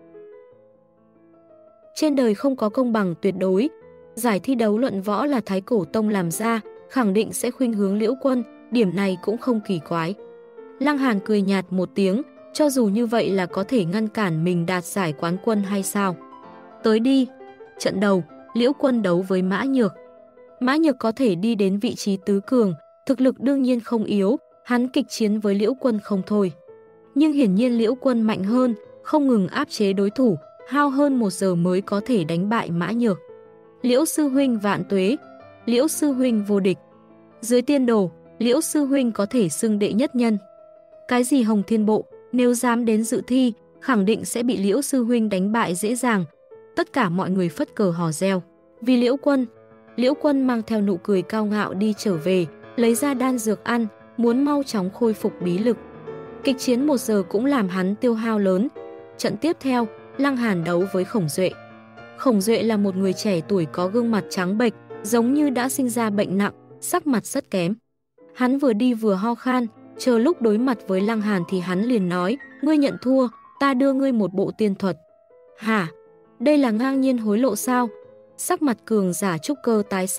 Trên đời không có công bằng tuyệt đối, giải thi đấu luận võ là Thái Cổ Tông làm ra, khẳng định sẽ khuynh hướng Liễu Quân, điểm này cũng không kỳ quái. Lăng Hàn cười nhạt một tiếng, cho dù như vậy là có thể ngăn cản mình đạt giải quán quân hay sao? Tới đi. Trận đầu, Liễu Quân đấu với Mã Nhược. Mã Nhược có thể đi đến vị trí tứ cường, thực lực đương nhiên không yếu, hắn kịch chiến với Liễu Quân không thôi. Nhưng hiển nhiên Liễu Quân mạnh hơn, không ngừng áp chế đối thủ, hao hơn 1 giờ mới có thể đánh bại Mã Nhược. Liễu sư huynh vạn tuế, Liễu sư huynh vô địch. Dưới tiên đồ, Liễu sư huynh có thể xưng đệ nhất nhân. Cái gì Hồng Thiên Bộ, nếu dám đến dự thi, khẳng định sẽ bị Liễu sư huynh đánh bại dễ dàng. Tất cả mọi người phất cờ hò reo. Vì Liễu Quân mang theo nụ cười cao ngạo đi trở về, lấy ra đan dược ăn, muốn mau chóng khôi phục bí lực. Kịch chiến 1 giờ cũng làm hắn tiêu hao lớn. Trận tiếp theo, Lăng Hàn đấu với Khổng Duệ. Khổng Duệ là một người trẻ tuổi có gương mặt trắng bệch, giống như đã sinh ra bệnh nặng, sắc mặt rất kém. Hắn vừa đi vừa ho khan, chờ lúc đối mặt với Lăng Hàn thì hắn liền nói, ngươi nhận thua, ta đưa ngươi một bộ tiên thuật. Hả? Đây là ngang nhiên hối lộ sao? Sắc mặt cường giả trúc cơ tái xanh,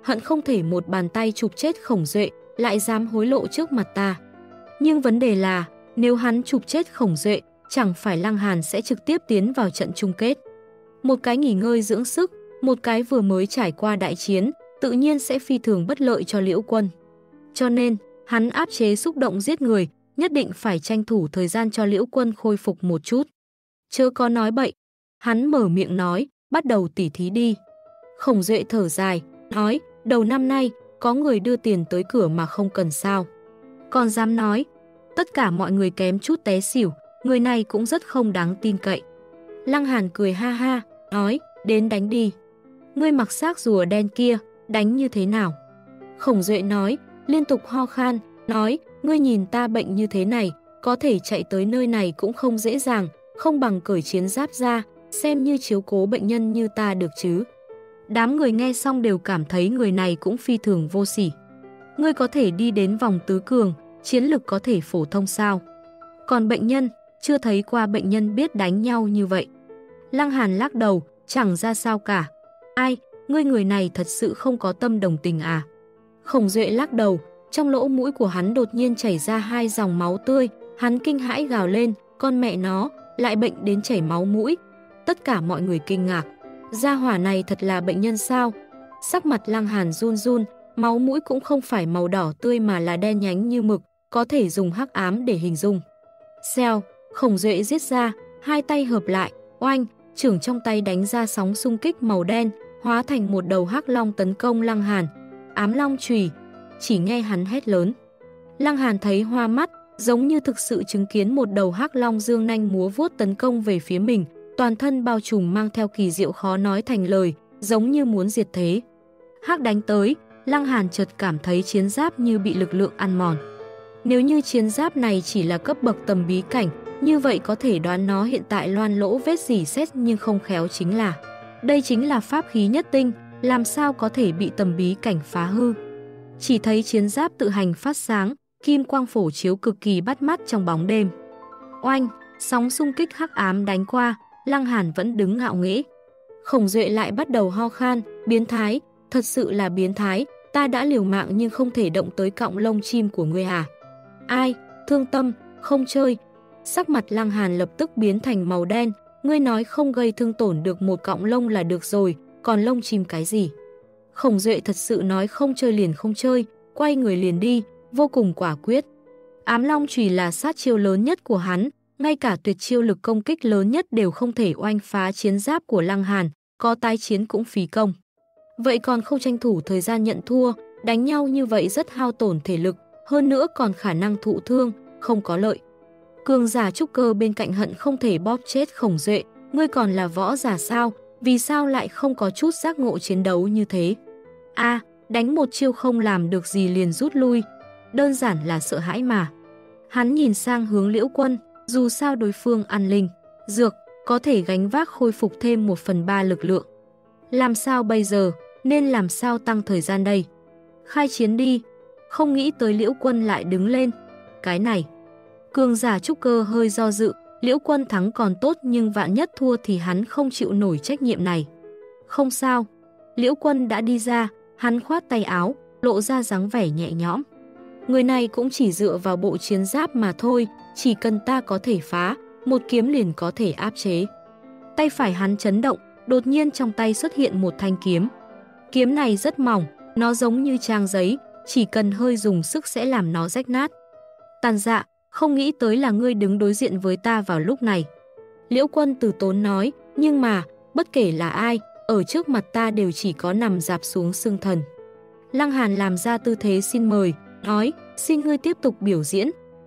hận không thể một bàn tay chụp chết Khổng Duệ, lại dám hối lộ trước mặt ta. Nhưng vấn đề là, nếu hắn chụp chết Khổng Duệ, chẳng phải Lăng Hàn sẽ trực tiếp tiến vào trận chung kết. Một cái nghỉ ngơi dưỡng sức, một cái vừa mới trải qua đại chiến, tự nhiên sẽ phi thường bất lợi cho Liễu Quân. Cho nên, hắn áp chế xúc động giết người, nhất định phải tranh thủ thời gian cho Liễu Quân khôi phục một chút. Chớ có nói bậy, hắn mở miệng nói, bắt đầu tỉ thí đi. Khổng Duệ thở dài, nói, đầu năm nay, có người đưa tiền tới cửa mà không cần sao. Còn dám nói, tất cả mọi người kém chút té xỉu, người này cũng rất không đáng tin cậy. Lăng Hàn cười ha ha, nói, đến đánh đi. Ngươi mặc xác rùa đen kia, đánh như thế nào? Khổng Duệ nói, liên tục ho khan, nói, ngươi nhìn ta bệnh như thế này, có thể chạy tới nơi này cũng không dễ dàng, không bằng cởi chiến giáp ra, xem như chiếu cố bệnh nhân như ta được chứ. Đám người nghe xong đều cảm thấy người này cũng phi thường vô sỉ. Ngươi có thể đi đến vòng tứ cường, chiến lực có thể phổ thông sao? Còn bệnh nhân, chưa thấy qua bệnh nhân biết đánh nhau như vậy. Lăng Hàn lắc đầu, chẳng ra sao cả. Ai, ngươi người này thật sự không có tâm đồng tình à? Khổng Duệ lắc đầu, trong lỗ mũi của hắn đột nhiên chảy ra 2 dòng máu tươi, hắn kinh hãi gào lên, con mẹ nó, lại bệnh đến chảy máu mũi. Tất cả mọi người kinh ngạc, gia hỏa này thật là bệnh nhân sao? Sắc mặt Lăng Hàn run run, máu mũi cũng không phải màu đỏ tươi mà là đen nhánh như mực, có thể dùng hắc ám để hình dung. Xèo, Khổng Duệ giết ra, 2 tay hợp lại, oanh, chưởng trong tay đánh ra sóng xung kích màu đen, hóa thành một đầu hắc long tấn công Lăng Hàn. Ám long chùy, chỉ nghe hắn hét lớn. Lăng Hàn thấy hoa mắt, giống như thực sự chứng kiến một đầu hắc long dương nanh múa vuốt tấn công về phía mình, toàn thân bao trùm mang theo kỳ diệu khó nói thành lời, giống như muốn diệt thế. Hắc đánh tới, Lăng Hàn chợt cảm thấy chiến giáp như bị lực lượng ăn mòn. Nếu như chiến giáp này chỉ là cấp bậc tầm bí cảnh, như vậy có thể đoán nó hiện tại loan lỗ vết rỉ sét, nhưng không khéo chính là đây chính là pháp khí nhất tinh, làm sao có thể bị tầm bí cảnh phá hư. Chỉ thấy chiến giáp tự hành phát sáng, kim quang phổ chiếu cực kỳ bắt mắt trong bóng đêm. Oanh, sóng xung kích hắc ám đánh qua, Lăng Hàn vẫn đứng ngạo nghễ. Khổng Duệ lại bắt đầu ho khan, biến thái, thật sự là biến thái, ta đã liều mạng nhưng không thể động tới cọng lông chim của ngươi à? Ai, thương tâm, không chơi. Sắc mặt Lăng Hàn lập tức biến thành màu đen, ngươi nói không gây thương tổn được một cọng lông là được rồi, còn lông chim cái gì? Khổng Duệ thật sự nói không chơi liền không chơi, quay người liền đi, vô cùng quả quyết. Ám long chùy là sát chiêu lớn nhất của hắn, ngay cả tuyệt chiêu lực công kích lớn nhất đều không thể oanh phá chiến giáp của Lăng Hàn, có tái chiến cũng phí công. Vậy còn không tranh thủ thời gian nhận thua, đánh nhau như vậy rất hao tổn thể lực, hơn nữa còn khả năng thụ thương, không có lợi. Cường giả trúc cơ bên cạnh hận không thể bóp chết Khổng Duệ, ngươi còn là võ giả sao, vì sao lại không có chút giác ngộ chiến đấu như thế? A, đánh một chiêu không làm được gì liền rút lui, đơn giản là sợ hãi mà. Hắn nhìn sang hướng Liễu Quân, dù sao đối phương ăn linh, dược, có thể gánh vác khôi phục thêm 1/3 lực lượng. Làm sao bây giờ, nên làm sao tăng thời gian đây? Khai chiến đi, không nghĩ tới Liễu Quân lại đứng lên. Cái này, cường giả trúc cơ hơi do dự, Liễu Quân thắng còn tốt nhưng vạn nhất thua thì hắn không chịu nổi trách nhiệm này. Không sao, Liễu Quân đã đi ra, hắn khoát tay áo, lộ ra dáng vẻ nhẹ nhõm. Người này cũng chỉ dựa vào bộ chiến giáp mà thôi, chỉ cần ta có thể phá, một kiếm liền có thể áp chế. Tay phải hắn chấn động, đột nhiên trong tay xuất hiện một thanh kiếm. Kiếm này rất mỏng, nó giống như trang giấy, chỉ cần hơi dùng sức sẽ làm nó rách nát. Tàn Dạ, không nghĩ tới là ngươi đứng đối diện với ta vào lúc này. Liễu Quân từ tốn nói, nhưng mà, bất kể là ai, ở trước mặt ta đều chỉ có nằm dạp xuống xương thần. Lăng Hàn làm ra tư thế xin mời, nói, xin ngươi tiếp tục biểu diễn.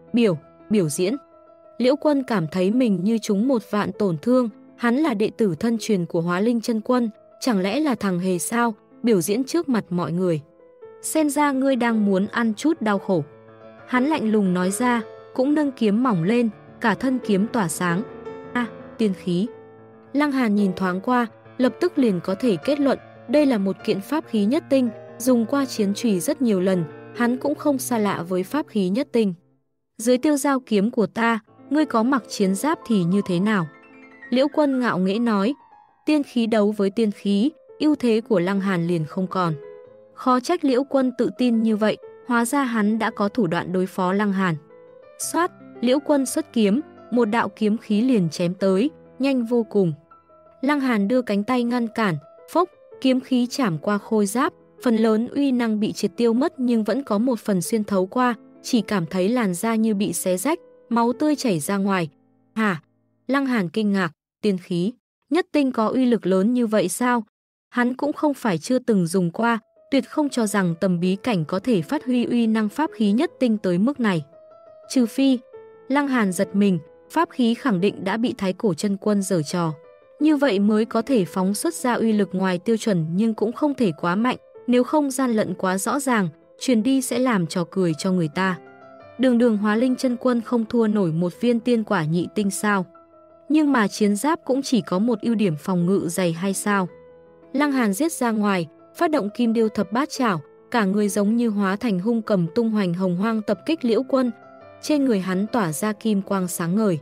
Biểu diễn. Liễu Quân cảm thấy mình như trúng một vạn tổn thương, hắn là đệ tử thân truyền của Hóa Linh Chân Quân, chẳng lẽ là thằng hề sao, biểu diễn trước mặt mọi người. Xem ra ngươi đang muốn ăn chút đau khổ. Hắn lạnh lùng nói ra, cũng nâng kiếm mỏng lên, cả thân kiếm tỏa sáng. Tiên khí. Lăng Hàn nhìn thoáng qua, lập tức liền có thể kết luận, đây là một kiện pháp khí nhất tinh, dùng qua chiến chùy rất nhiều lần, hắn cũng không xa lạ với pháp khí nhất tinh. Dưới tiêu giao kiếm của ta, ngươi có mặc chiến giáp thì như thế nào? Liễu Quân ngạo nghễ nói, tiên khí đấu với tiên khí, ưu thế của Lăng Hàn liền không còn. Khó trách Liễu Quân tự tin như vậy, hóa ra hắn đã có thủ đoạn đối phó Lăng Hàn. Xoát, Liễu Quân xuất kiếm, một đạo kiếm khí liền chém tới, nhanh vô cùng. Lăng Hàn đưa cánh tay ngăn cản, phốc, kiếm khí chảm qua khôi giáp, phần lớn uy năng bị triệt tiêu mất nhưng vẫn có một phần xuyên thấu qua, chỉ cảm thấy làn da như bị xé rách, máu tươi chảy ra ngoài. Hả? Lăng Hàn kinh ngạc, tiên khí, nhất tinh có uy lực lớn như vậy sao? Hắn cũng không phải chưa từng dùng qua, tuyệt không cho rằng tầm bí cảnh có thể phát huy uy năng pháp khí nhất tinh tới mức này. Trừ phi, Lăng Hàn giật mình, pháp khí khẳng định đã bị Thái Cổ Chân Quân giở trò. Như vậy mới có thể phóng xuất ra uy lực ngoài tiêu chuẩn nhưng cũng không thể quá mạnh, nếu không gian lận quá rõ ràng, truyền đi sẽ làm trò cười cho người ta. Đường đường Hóa Linh Chân Quân không thua nổi một viên tiên quả nhị tinh sao? Nhưng mà chiến giáp cũng chỉ có một ưu điểm phòng ngự dày hay sao? Lăng Hàn giết ra ngoài, phát động Kim Điêu Thập Bát Chảo, cả người giống như hóa thành hung cầm tung hoành hồng hoang tập kích Liễu Quân. Trên người hắn tỏa ra kim quang sáng ngời.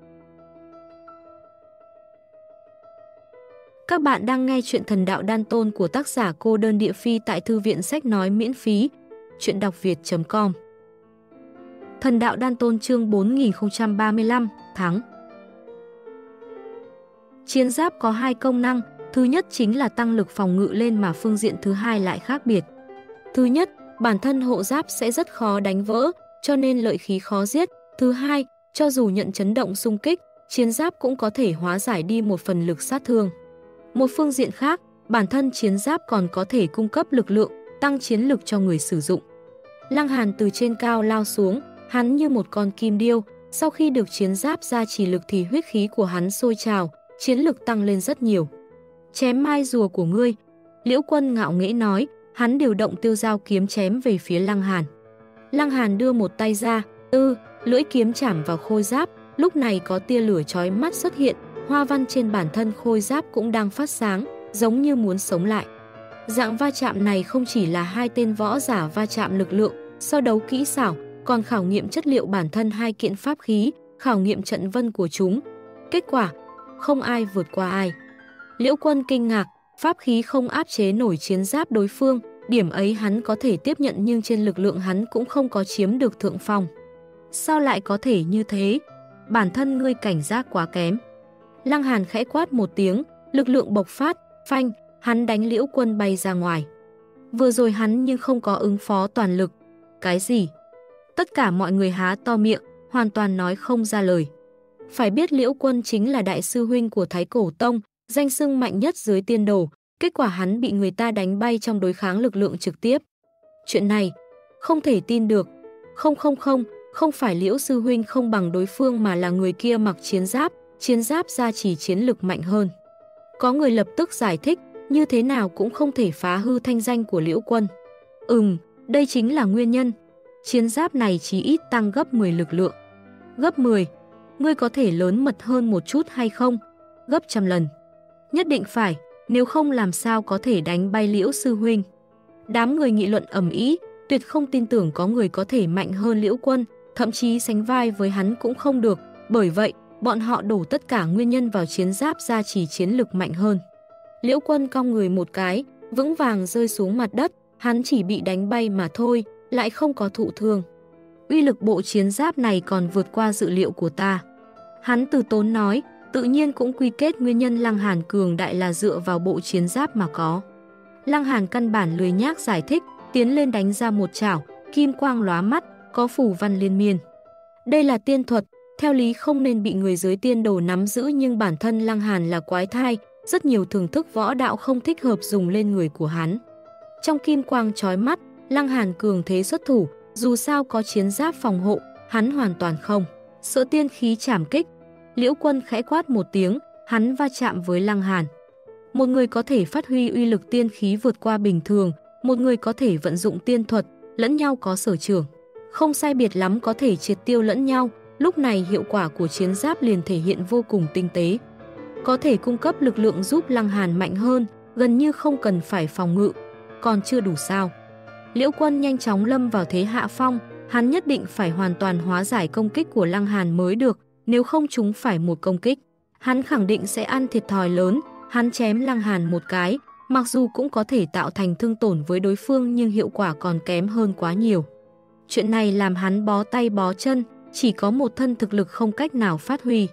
Các bạn đang nghe chuyện Thần Đạo Đan Tôn của tác giả Cô Đơn Địa Phi tại Thư viện Sách Nói miễn phí. Chuyện đọc việt.com. Thần Đạo Đan Tôn chương 4035, thắng. Chiến giáp có hai công năng, thứ nhất chính là tăng lực phòng ngự lên mà phương diện thứ hai lại khác biệt. Thứ nhất, bản thân hộ giáp sẽ rất khó đánh vỡ, cho nên lợi khí khó giết. Thứ hai, cho dù nhận chấn động xung kích, chiến giáp cũng có thể hóa giải đi một phần lực sát thương. Một phương diện khác, bản thân chiến giáp còn có thể cung cấp lực lượng, tăng chiến lực cho người sử dụng. Lăng Hàn từ trên cao lao xuống, hắn như một con kim điêu, sau khi được chiến giáp gia trì lực thì huyết khí của hắn sôi trào, chiến lực tăng lên rất nhiều. Chém mai rùa của ngươi, Liễu Quân ngạo nghễ nói, hắn điều động tiêu dao kiếm chém về phía Lăng Hàn. Lăng Hàn đưa một tay ra, lưỡi kiếm chảm vào khôi giáp, lúc này có tia lửa chói mắt xuất hiện, hoa văn trên bản thân khôi giáp cũng đang phát sáng, giống như muốn sống lại. Dạng va chạm này không chỉ là hai tên võ giả va chạm lực lượng, so đấu kỹ xảo, còn khảo nghiệm chất liệu bản thân hai kiện pháp khí, khảo nghiệm trận vân của chúng. Kết quả, không ai vượt qua ai. Liễu Quân kinh ngạc, pháp khí không áp chế nổi chiến giáp đối phương, điểm ấy hắn có thể tiếp nhận nhưng trên lực lượng hắn cũng không có chiếm được thượng phong. Sao lại có thể như thế? Bản thân ngươi cảnh giác quá kém. Lăng Hàn khẽ quát một tiếng, lực lượng bộc phát, phanh, hắn đánh Liễu Quân bay ra ngoài. Vừa rồi hắn nhưng không có ứng phó toàn lực. Cái gì? Tất cả mọi người há to miệng, hoàn toàn nói không ra lời. Phải biết Liễu Quân chính là đại sư huynh của Thái Cổ Tông, danh xưng mạnh nhất dưới tiên đồ, kết quả hắn bị người ta đánh bay trong đối kháng lực lượng trực tiếp. Chuyện này, không thể tin được. Không phải Liễu sư huynh không bằng đối phương mà là người kia mặc chiến giáp gia trì chiến lực mạnh hơn. Có người lập tức giải thích, như thế nào cũng không thể phá hư thanh danh của Liễu Quân. Đây chính là nguyên nhân. Chiến giáp này chí ít tăng gấp 10 lực lượng. Gấp 10? Ngươi có thể lớn mật hơn một chút hay không? Gấp trăm lần. Nhất định phải, nếu không làm sao có thể đánh bay Liễu sư huynh. Đám người nghị luận ầm ĩ, tuyệt không tin tưởng có người có thể mạnh hơn Liễu Quân, thậm chí sánh vai với hắn cũng không được, bởi vậy, bọn họ đổ tất cả nguyên nhân vào chiến giáp gia trì chiến lực mạnh hơn. Liễu Quân cong người một cái, vững vàng rơi xuống mặt đất, hắn chỉ bị đánh bay mà thôi, lại không có thụ thương. Uy lực bộ chiến giáp này còn vượt qua dự liệu của ta. Hắn từ tốn nói, tự nhiên cũng quy kết nguyên nhân Lăng Hàn cường đại là dựa vào bộ chiến giáp mà có. Lăng Hàn căn bản lười nhác giải thích, tiến lên đánh ra một chảo, kim quang lóa mắt, có phù văn liên miên. Đây là tiên thuật, theo lý không nên bị người dưới tiên đồ nắm giữ nhưng bản thân Lăng Hàn là quái thai, rất nhiều thưởng thức võ đạo không thích hợp dùng lên người của hắn. Trong kim quang chói mắt, Lăng Hàn cường thế xuất thủ, dù sao có chiến giáp phòng hộ, hắn hoàn toàn không sợ tiên khí chảm kích. Liễu Quân khẽ quát một tiếng, hắn va chạm với Lăng Hàn. Một người có thể phát huy uy lực tiên khí vượt qua bình thường, một người có thể vận dụng tiên thuật, lẫn nhau có sở trường. Không sai biệt lắm có thể triệt tiêu lẫn nhau, lúc này hiệu quả của chiến giáp liền thể hiện vô cùng tinh tế. Có thể cung cấp lực lượng giúp Lăng Hàn mạnh hơn, gần như không cần phải phòng ngự. Còn chưa đủ sao? Liễu Quân nhanh chóng lâm vào thế hạ phong, hắn nhất định phải hoàn toàn hóa giải công kích của Lăng Hàn mới được, nếu không chúng phải một công kích. Hắn khẳng định sẽ ăn thiệt thòi lớn, hắn chém Lăng Hàn một cái, Mặc dù cũng có thể tạo thành thương tổn với đối phương nhưng hiệu quả còn kém hơn quá nhiều. Chuyện này làm hắn bó tay bó chân, chỉ có một thân thực lực không cách nào phát huy.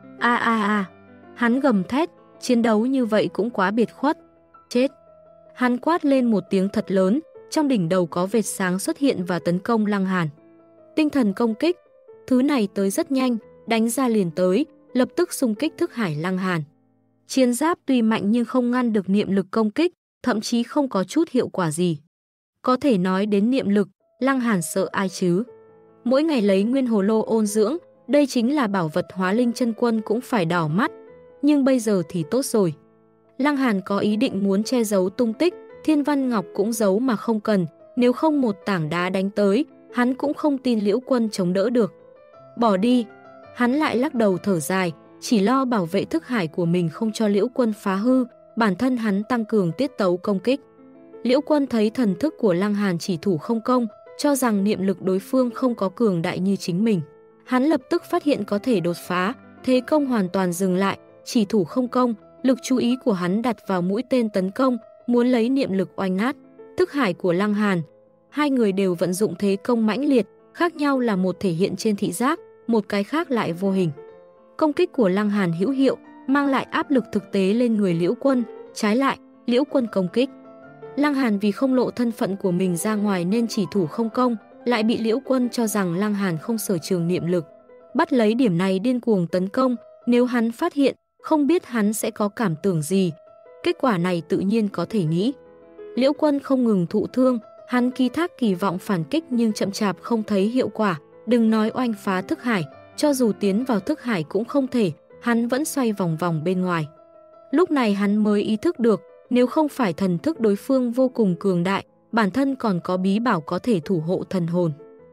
Hắn gầm thét, chiến đấu như vậy cũng quá biệt khuất. Chết! Hắn quát lên một tiếng thật lớn, trong đỉnh đầu có vệt sáng xuất hiện và tấn công Lăng Hàn. Tinh thần công kích, thứ này tới rất nhanh, đánh ra liền tới, lập tức xung kích thức hải Lăng Hàn. Chiến giáp tuy mạnh nhưng không ngăn được niệm lực công kích, thậm chí không có chút hiệu quả gì. Có thể nói đến niệm lực, Lăng Hàn sợ ai chứ? Mỗi ngày lấy nguyên hồ lô ôn dưỡng, đây chính là bảo vật Hóa Linh chân quân cũng phải đỏ mắt. Nhưng bây giờ thì tốt rồi. Lăng Hàn có ý định muốn che giấu tung tích, Thiên Văn Ngọc cũng giấu mà không cần, nếu không một tảng đá đánh tới, hắn cũng không tin Liễu Quân chống đỡ được. Bỏ đi, hắn lại lắc đầu thở dài, chỉ lo bảo vệ thức hải của mình không cho Liễu Quân phá hư, bản thân hắn tăng cường tiết tấu công kích. Liễu Quân thấy thần thức của Lăng Hàn chỉ thủ không công, cho rằng niệm lực đối phương không có cường đại như chính mình. Hắn lập tức phát hiện có thể đột phá, thế công hoàn toàn dừng lại, chỉ thủ không công, lực chú ý của hắn đặt vào mũi tên tấn công, muốn lấy niệm lực oanh nát thức hải của Lăng Hàn. Hai người đều vận dụng thế công mãnh liệt, khác nhau là một thể hiện trên thị giác, một cái khác lại vô hình. Công kích của Lăng Hàn hữu hiệu, mang lại áp lực thực tế lên người Liễu Quân, trái lại, Liễu Quân công kích. Lăng Hàn vì không lộ thân phận của mình ra ngoài nên chỉ thủ không công, lại bị Liễu Quân cho rằng Lăng Hàn không sở trường niệm lực. Bắt lấy điểm này điên cuồng tấn công, nếu hắn phát hiện, không biết hắn sẽ có cảm tưởng gì. Kết quả này tự nhiên có thể nghĩ. Liễu Quân không ngừng thụ thương, hắn ký thác kỳ vọng phản kích nhưng chậm chạp không thấy hiệu quả, đừng nói oanh phá thức hải, cho dù tiến vào thức hải cũng không thể, hắn vẫn xoay vòng vòng bên ngoài. Lúc này hắn mới ý thức được, nếu không phải thần thức đối phương vô cùng cường đại, bản thân còn có bí bảo có thể thủ hộ thần hồn.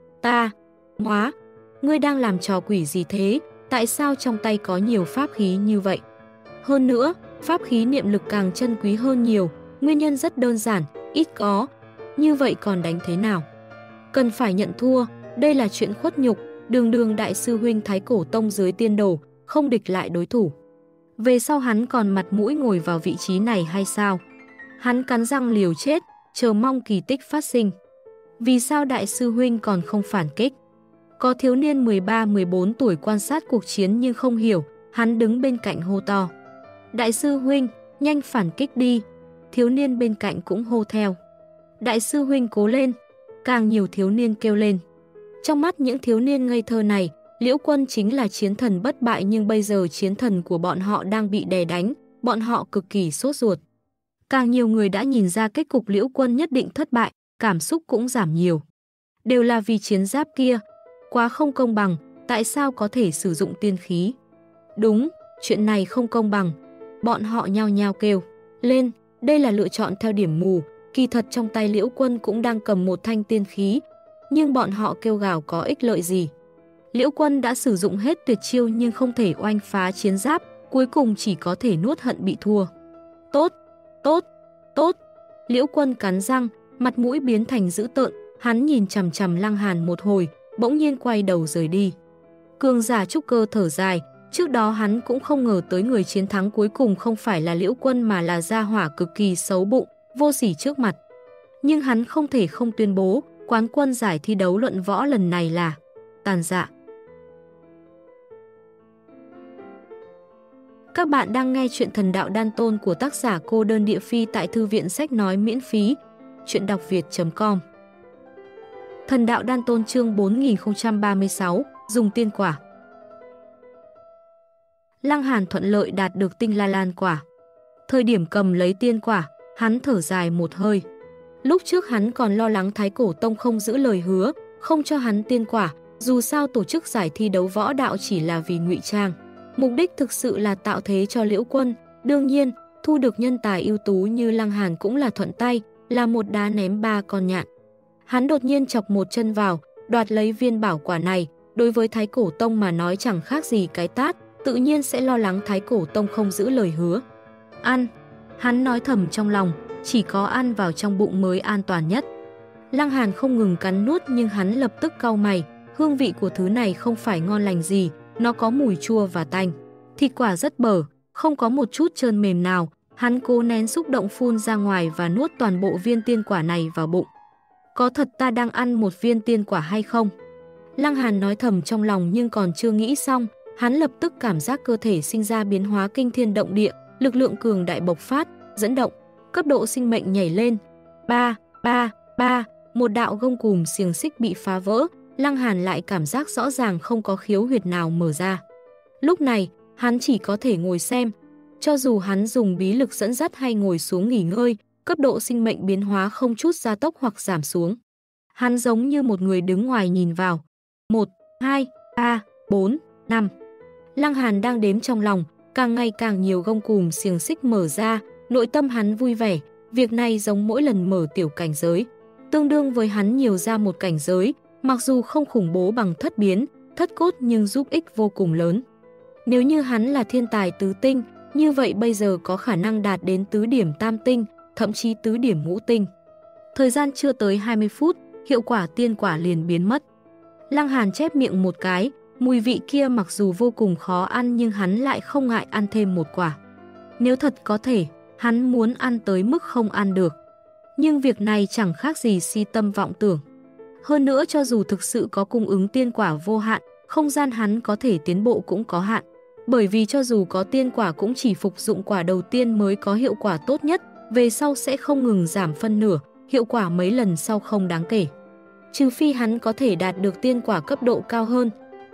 Hóa, ngươi đang làm trò quỷ gì thế? Tại sao trong tay có nhiều pháp khí như vậy? Hơn nữa, pháp khí niệm lực càng chân quý hơn nhiều, nguyên nhân rất đơn giản, ít có. Như vậy còn đánh thế nào? Cần phải nhận thua, đây là chuyện khuất nhục, đường đại sư huynh Thái Cổ Tông dưới tiên đồ, không địch lại đối thủ. Về sau hắn còn mặt mũi ngồi vào vị trí này hay sao? Hắn cắn răng liều chết, chờ mong kỳ tích phát sinh. Vì sao đại sư huynh còn không phản kích? Có thiếu niên 13-14 tuổi quan sát cuộc chiến nhưng không hiểu, hắn đứng bên cạnh hô to. Đại sư huynh, nhanh phản kích đi. Thiếu niên bên cạnh cũng hô theo. Đại sư huynh cố lên. Càng nhiều thiếu niên kêu lên. Trong mắt những thiếu niên ngây thơ này, Liễu Quân chính là chiến thần bất bại nhưng bây giờ chiến thần của bọn họ đang bị đè đánh, bọn họ cực kỳ sốt ruột. Càng nhiều người đã nhìn ra kết cục Liễu Quân nhất định thất bại, cảm xúc cũng giảm nhiều. Đều là vì chiến giáp kia, quá không công bằng, tại sao có thể sử dụng tiên khí? Đúng, chuyện này không công bằng. Bọn họ nhao nhao kêu lên, đây là lựa chọn theo điểm mù, kỳ thật trong tay Liễu Quân cũng đang cầm một thanh tiên khí, nhưng bọn họ kêu gào có ích lợi gì? Liễu Quân đã sử dụng hết tuyệt chiêu nhưng không thể oanh phá chiến giáp, cuối cùng chỉ có thể nuốt hận bị thua. Tốt. Liễu Quân cắn răng, mặt mũi biến thành dữ tợn, hắn nhìn chằm chằm Lăng Hàn một hồi, bỗng nhiên quay đầu rời đi. Cường giả trúc cơ thở dài, trước đó hắn cũng không ngờ tới người chiến thắng cuối cùng không phải là Liễu Quân mà là gia hỏa cực kỳ xấu bụng, vô sỉ trước mặt. Nhưng hắn không thể không tuyên bố, quán quân giải thi đấu luận võ lần này là Tàn Dạ. Các bạn đang nghe chuyện Thần Đạo Đan Tôn của tác giả Cô Đơn Địa Phi tại Thư viện Sách Nói miễn phí, chuyện đọc việt.com. Thần Đạo Đan Tôn chương 4036, dùng tiên quả. Lăng Hàn thuận lợi đạt được tinh la lan quả. Thời điểm cầm lấy tiên quả, hắn thở dài một hơi. Lúc trước hắn còn lo lắng Thái Cổ Tông không giữ lời hứa, không cho hắn tiên quả, dù sao tổ chức giải thi đấu võ đạo chỉ là vì ngụy trang. Mục đích thực sự là tạo thế cho Liễu Quân, đương nhiên, thu được nhân tài ưu tú như Lăng Hàn cũng là thuận tay, là một đá ném ba con nhạn. Hắn đột nhiên chọc một chân vào, đoạt lấy viên bảo quả này, đối với Thái Cổ Tông mà nói chẳng khác gì cái tát, tự nhiên sẽ lo lắng Thái Cổ Tông không giữ lời hứa. Ăn, hắn nói thầm trong lòng, chỉ có ăn vào trong bụng mới an toàn nhất. Lăng Hàn không ngừng cắn nuốt nhưng hắn lập tức cau mày, hương vị của thứ này không phải ngon lành gì, nó có mùi chua và tanh. Thịt quả rất bở, không có một chút trơn mềm nào, Hắn cố nén xúc động phun ra ngoài và nuốt toàn bộ viên tiên quả này vào bụng. Có thật ta đang ăn một viên tiên quả hay không? Lăng Hàn nói thầm trong lòng nhưng còn chưa nghĩ xong, hắn lập tức cảm giác cơ thể sinh ra biến hóa kinh thiên động địa, lực lượng cường đại bộc phát, dẫn động, cấp độ sinh mệnh nhảy lên. Ba, một đạo gông cùm xiềng xích bị phá vỡ, Lăng Hàn lại cảm giác rõ ràng không có khiếu huyệt nào mở ra. Lúc này, hắn chỉ có thể ngồi xem. Cho dù hắn dùng bí lực dẫn dắt hay ngồi xuống nghỉ ngơi, cấp độ sinh mệnh biến hóa không chút gia tốc hoặc giảm xuống. Hắn giống như một người đứng ngoài nhìn vào. 1, 2, 3, 4, 5. Lăng Hàn đang đếm trong lòng, càng ngày càng nhiều gông cùm xiềng xích mở ra, nội tâm hắn vui vẻ, việc này giống mỗi lần mở tiểu cảnh giới. Tương đương với hắn nhiều ra một cảnh giới, mặc dù không khủng bố bằng thất biến, thất cốt nhưng giúp ích vô cùng lớn. Nếu như hắn là thiên tài tứ tinh, như vậy bây giờ có khả năng đạt đến tứ điểm tam tinh, thậm chí tứ điểm ngũ tinh. Thời gian chưa tới 20 phút, hiệu quả tiên quả liền biến mất. Lăng Hàn chép miệng một cái, mùi vị kia mặc dù vô cùng khó ăn nhưng hắn lại không ngại ăn thêm một quả. Nếu thật có thể, hắn muốn ăn tới mức không ăn được. Nhưng việc này chẳng khác gì si tâm vọng tưởng. Hơn nữa cho dù thực sự có cung ứng tiên quả vô hạn, không gian hắn có thể tiến bộ cũng có hạn. Bởi vì cho dù có tiên quả cũng chỉ phục dụng quả đầu tiên mới có hiệu quả tốt nhất, về sau sẽ không ngừng giảm phân nửa, hiệu quả mấy lần sau không đáng kể. Trừ phi hắn có thể đạt được tiên quả cấp độ cao hơn.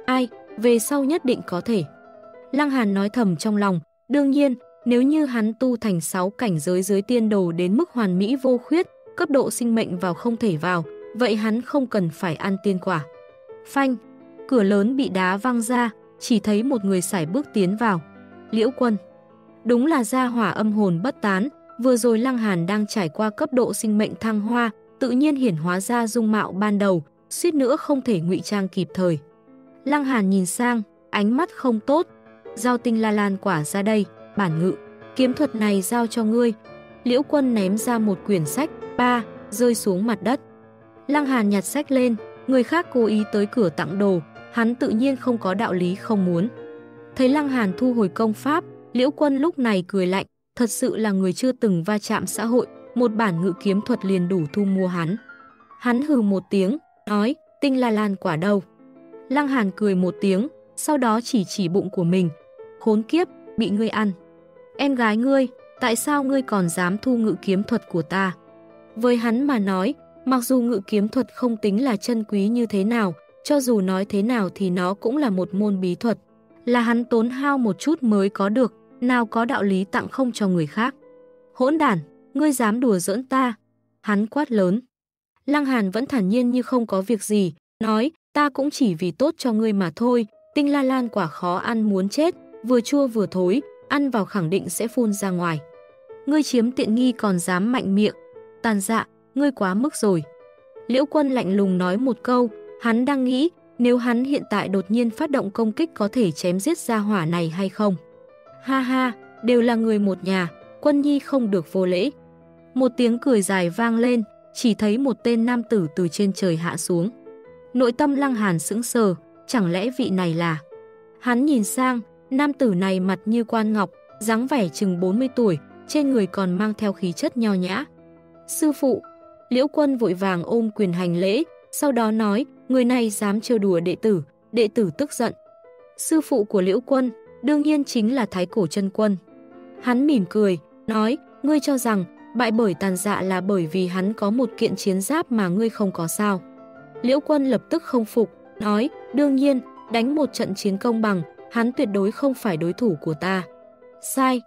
Về sau nhất định có thể. Lăng Hàn nói thầm trong lòng, đương nhiên, nếu như hắn tu thành 6 cảnh giới dưới tiên đồ đến mức hoàn mỹ vô khuyết, cấp độ sinh mệnh vào không thể vào, vậy hắn không cần phải ăn tiên quả. Phanh, cửa lớn bị đá văng ra, chỉ thấy một người sải bước tiến vào. Liễu Quân. Đúng là gia hỏa âm hồn bất tán, vừa rồi Lăng Hàn đang trải qua cấp độ sinh mệnh thăng hoa, tự nhiên hiển hóa ra dung mạo ban đầu, suýt nữa không thể ngụy trang kịp thời. Lăng Hàn nhìn sang, ánh mắt không tốt. Giao tinh la lan quả ra đây, bản ngự, kiếm thuật này giao cho ngươi. Liễu Quân ném ra một quyển sách, rơi xuống mặt đất. Lăng Hàn nhặt sách lên, người khác cố ý tới cửa tặng đồ, hắn tự nhiên không có đạo lý không muốn. Thấy Lăng Hàn thu hồi công pháp, Liễu Quân lúc này cười lạnh, thật sự là người chưa từng va chạm xã hội, một bản ngự kiếm thuật liền đủ thu mua hắn. Hắn hừ một tiếng, nói, tinh la lan quả đâu? Lăng Hàn cười một tiếng, sau đó chỉ bụng của mình. Khốn kiếp, bị ngươi ăn. Em gái ngươi, tại sao ngươi còn dám thu ngự kiếm thuật của ta? Với hắn mà nói, mặc dù ngự kiếm thuật không tính là chân quý như thế nào, cho dù nói thế nào thì nó cũng là một môn bí thuật. Là hắn tốn hao một chút mới có được, nào có đạo lý tặng không cho người khác. Hỗn đản, ngươi dám đùa giỡn ta? Hắn quát lớn. Lăng Hàn vẫn thản nhiên như không có việc gì, nói, ta cũng chỉ vì tốt cho ngươi mà thôi, tinh la lan quả khó ăn muốn chết, vừa chua vừa thối, ăn vào khẳng định sẽ phun ra ngoài. Ngươi chiếm tiện nghi còn dám mạnh miệng, Tàn Dạ, ngươi quá mức rồi. Liễu Quân lạnh lùng nói một câu, hắn đang nghĩ, nếu hắn hiện tại đột nhiên phát động công kích có thể chém giết gia hỏa này hay không. Ha ha, đều là người một nhà, Quân nhi không được vô lễ. Một tiếng cười dài vang lên, chỉ thấy một tên nam tử từ trên trời hạ xuống. Nội tâm Lăng Hàn sững sờ, chẳng lẽ vị này là... Hắn nhìn sang, nam tử này mặt như quan ngọc, dáng vẻ chừng 40 tuổi, trên người còn mang theo khí chất nho nhã. Sư phụ, Liễu Quân vội vàng ôm quyền hành lễ, sau đó nói, người này dám trêu đùa đệ tử tức giận. Sư phụ của Liễu Quân, đương nhiên chính là Thái Cổ Chân Quân. Hắn mỉm cười, nói, ngươi cho rằng, bại bởi Tàn Dạ là bởi vì hắn có một kiện chiến giáp mà ngươi không có sao. Liễu Quân lập tức không phục, nói, đương nhiên, đánh một trận chiến công bằng, hắn tuyệt đối không phải đối thủ của ta. Sai.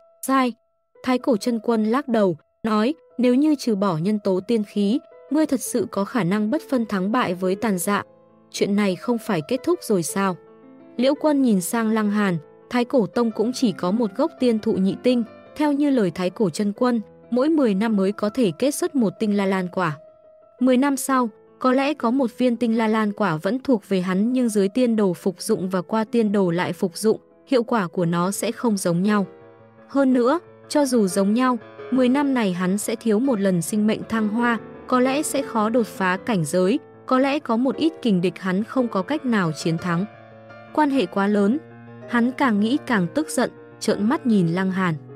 Thái Cổ Chân Quân lắc đầu, nói, nếu như trừ bỏ nhân tố tiên khí, ngươi thật sự có khả năng bất phân thắng bại với Tàn Dạ. Chuyện này không phải kết thúc rồi sao? Liễu Quân nhìn sang Lăng Hàn, Thái Cổ Tông cũng chỉ có một gốc tiên thụ nhị tinh, theo như lời Thái Cổ Chân Quân, mỗi 10 năm mới có thể kết xuất một tinh la lan quả. 10 năm sau, có lẽ có một viên tinh la lan quả vẫn thuộc về hắn nhưng dưới tiên đồ phục dụng và qua tiên đồ lại phục dụng, hiệu quả của nó sẽ không giống nhau. Hơn nữa, cho dù giống nhau, 10 năm này hắn sẽ thiếu một lần sinh mệnh thăng hoa, có lẽ sẽ khó đột phá cảnh giới, có lẽ có một ít kình địch hắn không có cách nào chiến thắng. Quan hệ quá lớn, hắn càng nghĩ càng tức giận, trợn mắt nhìn Lăng Hàn.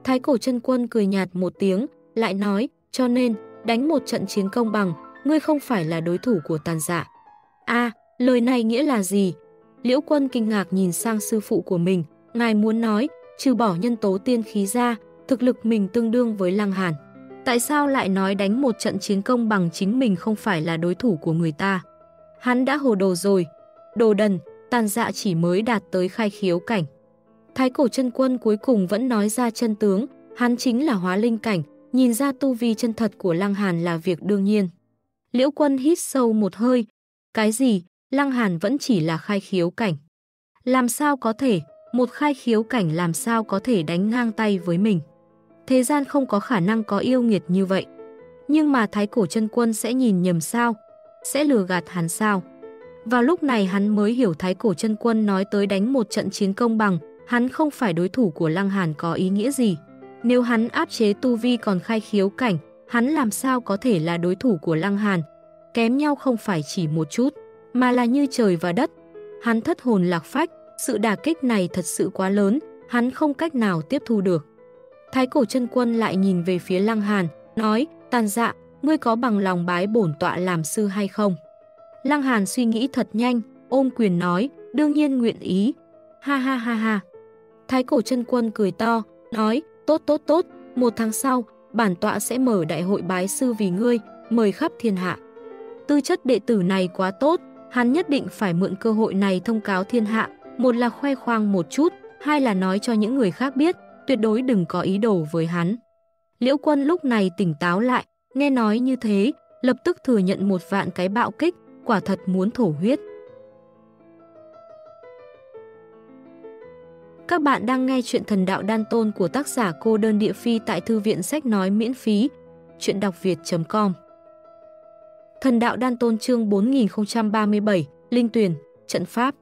Thái Cổ Chân Quân cười nhạt một tiếng, lại nói, cho nên, đánh một trận chiến công bằng, ngươi không phải là đối thủ của Tàn Dạ. Lời này nghĩa là gì? Liễu Quân kinh ngạc nhìn sang sư phụ của mình, ngài muốn nói, trừ bỏ nhân tố tiên khí ra, thực lực mình tương đương với Lăng Hàn. Tại sao lại nói đánh một trận chiến công bằng chính mình không phải là đối thủ của người ta? Hắn đã hồ đồ rồi. Đồ đần, Tàn Dạ chỉ mới đạt tới khai khiếu cảnh. Thái Cổ Chân Quân cuối cùng vẫn nói ra chân tướng, hắn chính là hóa linh cảnh, nhìn ra tu vi chân thật của Lăng Hàn là việc đương nhiên. Liễu Quân hít sâu một hơi. Cái gì? Lăng Hàn vẫn chỉ là khai khiếu cảnh. Làm sao có thể, một khai khiếu cảnh làm sao có thể đánh ngang tay với mình? Thế gian không có khả năng có yêu nghiệt như vậy. Nhưng mà Thái Cổ Chân Quân sẽ nhìn nhầm sao? Sẽ lừa gạt hắn sao? Vào lúc này hắn mới hiểu Thái Cổ Chân Quân nói tới đánh một trận chiến công bằng, hắn không phải đối thủ của Lăng Hàn có ý nghĩa gì. Nếu hắn áp chế tu vi còn khai khiếu cảnh, hắn làm sao có thể là đối thủ của Lăng Hàn? Kém nhau không phải chỉ một chút, mà là như trời và đất. Hắn thất hồn lạc phách, sự đả kích này thật sự quá lớn, hắn không cách nào tiếp thu được. Thái Cổ Chân Quân lại nhìn về phía Lăng Hàn, nói, Tàn Dạ, ngươi có bằng lòng bái bổn tọa làm sư hay không? Lăng Hàn suy nghĩ thật nhanh, ôm quyền nói, đương nhiên nguyện ý. Ha ha ha ha. Thái Cổ Chân Quân cười to, nói, tốt tốt tốt, 1 tháng sau, bản tọa sẽ mở đại hội bái sư vì ngươi, mời khắp thiên hạ. Tư chất đệ tử này quá tốt, hắn nhất định phải mượn cơ hội này thông cáo thiên hạ, một là khoe khoang một chút, hai là nói cho những người khác biết, tuyệt đối đừng có ý đồ với hắn. Liễu Quân lúc này tỉnh táo lại, nghe nói như thế, lập tức thừa nhận 1 vạn cái bạo kích, quả thật muốn thổ huyết. Các bạn đang nghe chuyện Thần Đạo Đan Tôn của tác giả Cô Đơn Địa Phi tại Thư viện Sách Nói miễn phí, chuyện đọc việt.com. Thần Đạo Đan Tôn chương 4037, Linh Tuyền, Trận Pháp.